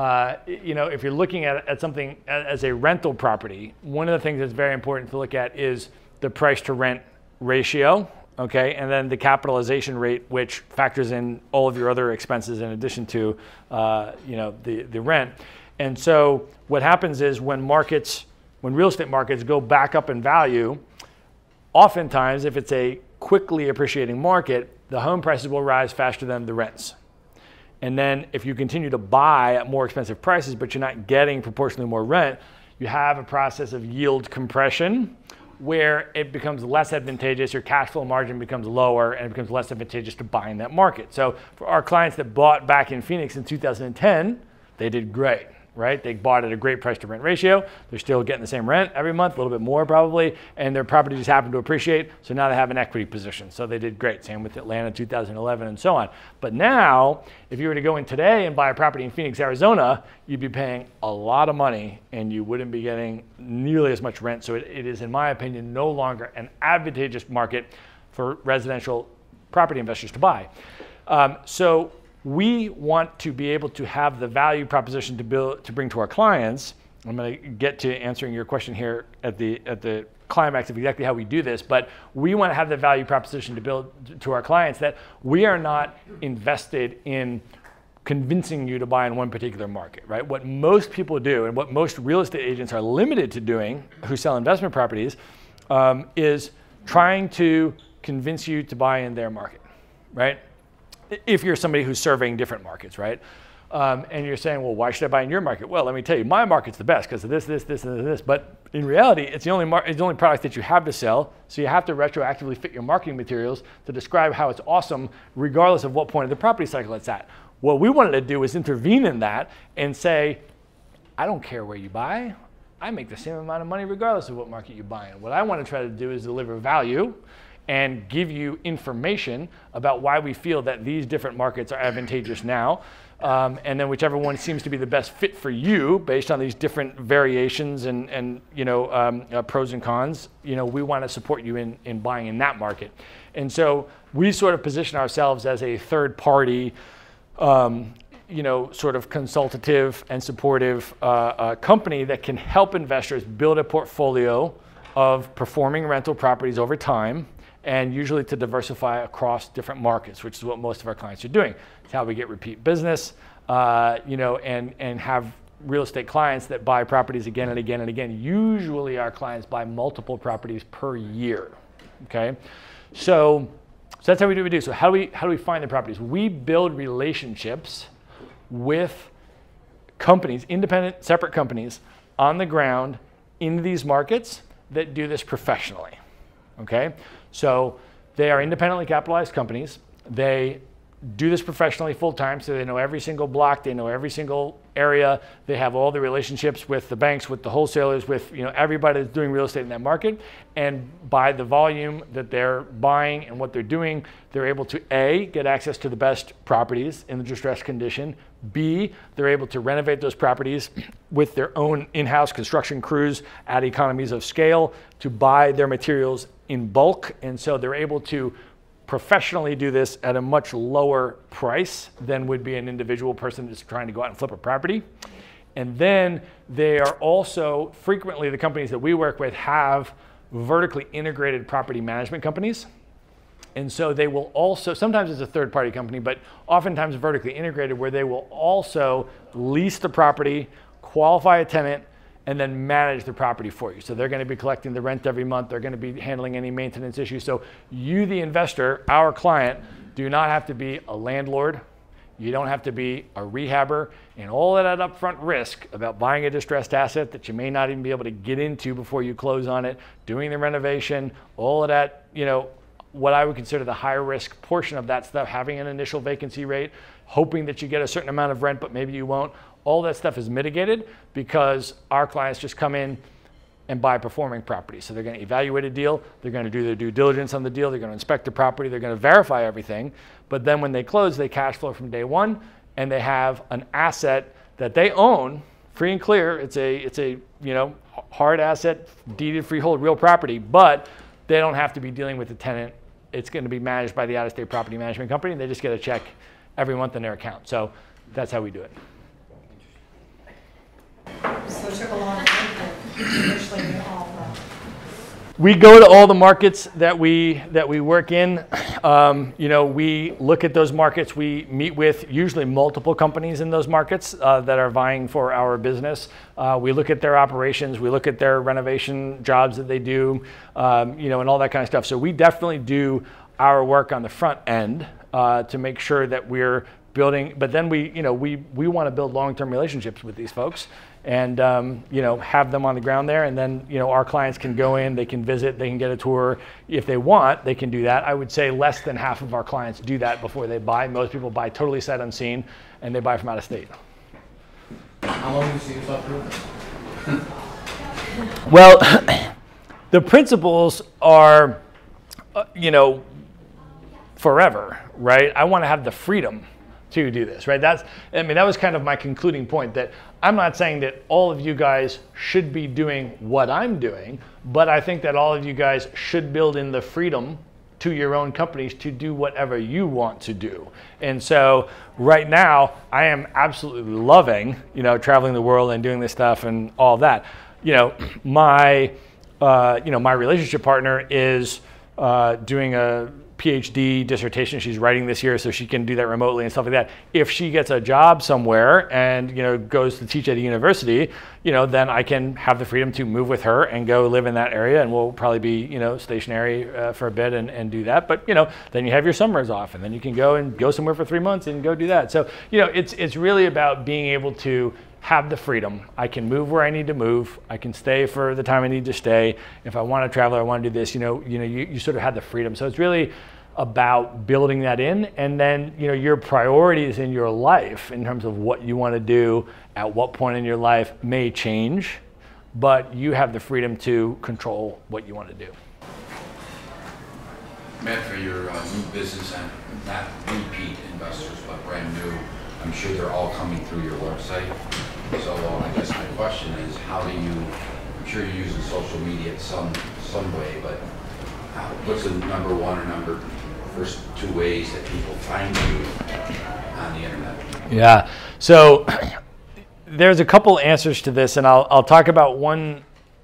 B: if you're looking at something as a rental property, one of the things that's very important to look at is the price to rent ratio, okay? And then the capitalization rate, which factors in all of your other expenses in addition to, the rent. And so what happens is when real estate markets go back up in value, oftentimes if it's a quickly appreciating market, the home prices will rise faster than the rents. And then if you continue to buy at more expensive prices, but you're not getting proportionally more rent, you have a process of yield compression where it becomes less advantageous, your cash flow margin becomes lower, and it becomes less advantageous to buy in that market. So for our clients that bought back in Phoenix in 2010, they did great. Right? They bought at a great price to rent ratio. They're still getting the same rent every month, a little bit more probably, and their property just happened to appreciate, so now they have an equity position. So they did great. Same with Atlanta 2011 and so on. But now, if you were to go in today and buy a property in Phoenix, Arizona, you'd be paying a lot of money and you wouldn't be getting nearly as much rent. So it is, in my opinion, no longer an advantageous market for residential property investors to buy. So we want to be able to have the value proposition to bring to our clients. I'm going to get to answering your question here at the climax of exactly how we do this, but we want to have the value proposition to build to our clients that we are not invested in convincing you to buy in one particular market, right? What most people do and what most real estate agents are limited to doing who sell investment properties is trying to convince you to buy in their market, right? If you're somebody who's surveying different markets, right? And you're saying, well, why should I buy in your market? Well, let me tell you, my market's the best because of this, and this. But in reality, it's the only product that you have to sell. So you have to retroactively fit your marketing materials to describe how it's awesome, regardless of what point of the property cycle it's at. What we wanted to do is intervene in that and say, I don't care where you buy. I make the same amount of money regardless of what market you buy in. What I want to try to do is deliver value and give you information about why we feel that these different markets are advantageous now and then whichever one seems to be the best fit for you based on these different variations and pros and cons, we want to support you in buying in that market. And so we sort of position ourselves as a third party, sort of consultative and supportive company that can help investors build a portfolio of performing rental properties over time, and usually to diversify across different markets, which is what most of our clients are doing. It's how we get repeat business, and have real estate clients that buy properties again and again and again. Usually our clients buy multiple properties per year, okay? So that's how we do. So how do we find the properties? We build relationships with companies, independent, separate companies on the ground in these markets that do this professionally, okay? So they are independently capitalized companies. They do this professionally full time, so they know every single block, they know every single area, they have all the relationships with the banks, with the wholesalers, with everybody that's doing real estate in that market, and by the volume that they're buying and what they're doing, they're able to A, get access to the best properties in the distressed condition, B, they're able to renovate those properties with their own in-house construction crews at economies of scale to buy their materials in bulk, and so they're able to professionally do this at a much lower price than would be an individual person that's trying to go out and flip a property. And then they are also, frequently the companies that we work with have vertically integrated property management companies. And so they will also, sometimes it's a third party company, but oftentimes vertically integrated, where they will also lease the property, qualify a tenant, and then manage the property for you. So they're going to be collecting the rent every month. They're going to be handling any maintenance issues. So you, the investor, our client, do not have to be a landlord. You don't have to be a rehabber, and all of that upfront risk about buying a distressed asset that you may not even be able to get into before you close on it, doing the renovation, all of that, what I would consider the high risk portion of that stuff, having an initial vacancy rate, hoping that you get a certain amount of rent, but maybe you won't. All that stuff is mitigated because our clients just come in and buy performing properties. So they're going to evaluate a deal, they're going to do their due diligence on the deal, they're going to inspect the property, they're going to verify everything, but then when they close, they cash flow from day one, and they have an asset that they own, free and clear. It's a hard asset, deeded freehold, real property, but they don't have to be dealing with the tenant. It's going to be managed by the out-of-state property management company, and they just get a check every month in their account. So that's how we do it.
F: So it took a long time to initially get all the...
B: We go to all the markets that we work in. We look at those markets. We meet with usually multiple companies in those markets that are vying for our business. We look at their operations. We look at their renovation jobs that they do, and all that kind of stuff. So we definitely do our work on the front end to make sure that we're building. But then we want to build long-term relationships with these folks, and have them on the ground there, and then our clients can go in, they can visit, they can get a tour. If they want, they can do that. I would say less than half of our clients do that before they buy. Most people buy totally sight unseen, and they buy from out of state.
C: How long do you see yourself doing?
B: Well, the principles are, forever, right? I want to have the freedom to do this, right? That was kind of my concluding point, that I'm not saying that all of you guys should be doing what I'm doing, but I think that all of you guys should build in the freedom to your own companies to do whatever you want to do. And so right now, I am absolutely loving, traveling the world and doing this stuff and all that. My relationship partner is doing a PhD dissertation she's writing this year, so she can do that remotely and stuff like that. If she gets a job somewhere and goes to teach at a university, then I can have the freedom to move with her and go live in that area, and we'll probably be stationary for a bit and do that. But then you have your summers off, and then you can go somewhere for 3 months and go do that. So it's really about being able to have the freedom. I can move where I need to move. I can stay for the time I need to stay. If I want to travel, I want to do this. You sort of have the freedom. So it's really about building that in, and then your priorities in your life in terms of what you want to do at what point in your life may change, but you have the freedom to control what you want to do.
C: Matt, for your new business and not repeat investors, but brand new,
G: I'm sure they're all coming through your website. So I guess my question is, how do you, I'm sure you're using social media in some way, but what's the number one or first two ways that people find you on the internet?
B: Yeah, so there's a couple answers to this, and I'll talk about one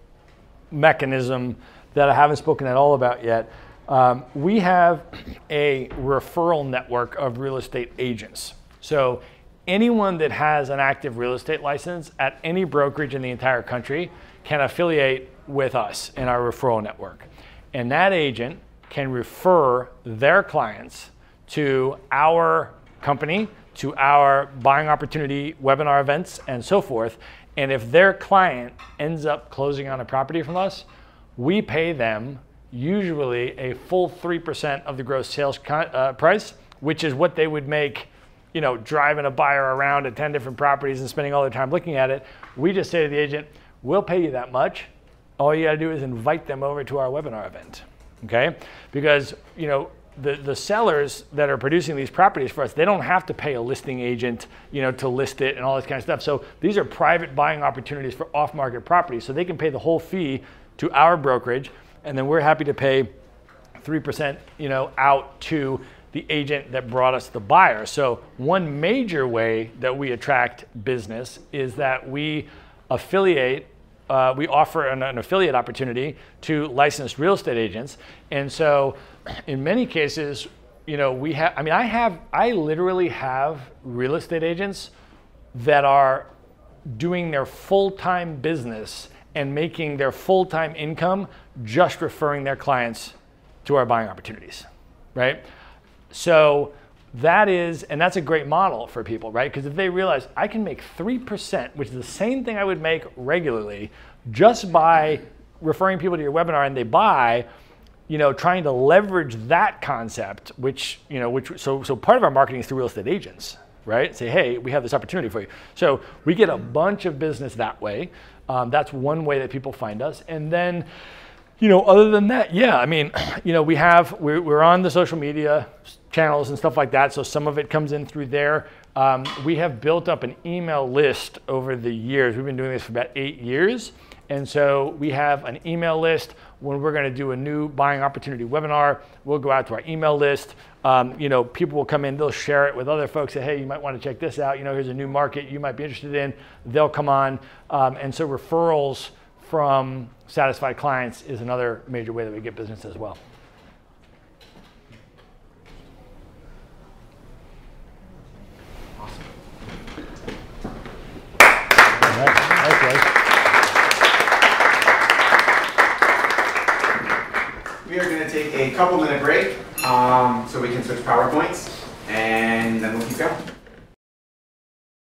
B: mechanism that I haven't spoken at all about yet. We have a referral network of real estate agents. So anyone that has an active real estate license at any brokerage in the entire country can affiliate with us in our referral network. And that agent can refer their clients to our company, to our buying opportunity webinar events and so forth. And if their client ends up closing on a property from us, we pay them usually a full 3% of the gross sales price, which is what they would make, you know, driving a buyer around to 10 different properties and spending all their time looking at it. We just say to the agent, we'll pay you that much. All you gotta do is invite them over to our webinar event, okay? Because, you know, the sellers that are producing these properties for us, they don't have to pay a listing agent, you know, to list it and all this kind of stuff. So these are private buying opportunities for off-market properties. So they can pay the whole fee to our brokerage, and then we're happy to pay 3%, you know, out to the agent that brought us the buyer. So one major way that we attract business is that we affiliate. We offer an affiliate opportunity to licensed real estate agents. And so in many cases, you know, I literally have real estate agents that are doing their full-time business and making their full-time income just referring their clients to our buying opportunities, right? So that's a great model for people, right? Because if they realize I can make 3%, which is the same thing I would make regularly, just by referring people to your webinar, and they buy, you know, trying to leverage that concept, so part of our marketing is through real estate agents, right? Say, hey, we have this opportunity for you. So we get a bunch of business that way. That's one way that people find us. And then, you know, other than that, yeah, I mean, you know, we're on the social media channels and stuff like that. So some of it comes in through there. We have built up an email list over the years. We've been doing this for about 8 years. And so we have an email list. When we're going to do a new buying opportunity webinar, we'll go out to our email list. You know, people will come in, they'll share it with other folks, say, hey, you might want to check this out. You know, here's a new market you might be interested in. They'll come on. And so referrals from satisfied clients is another major way that we get business as well.
A: We are going to take a couple-minute break so we can switch PowerPoints, and then we'll keep going.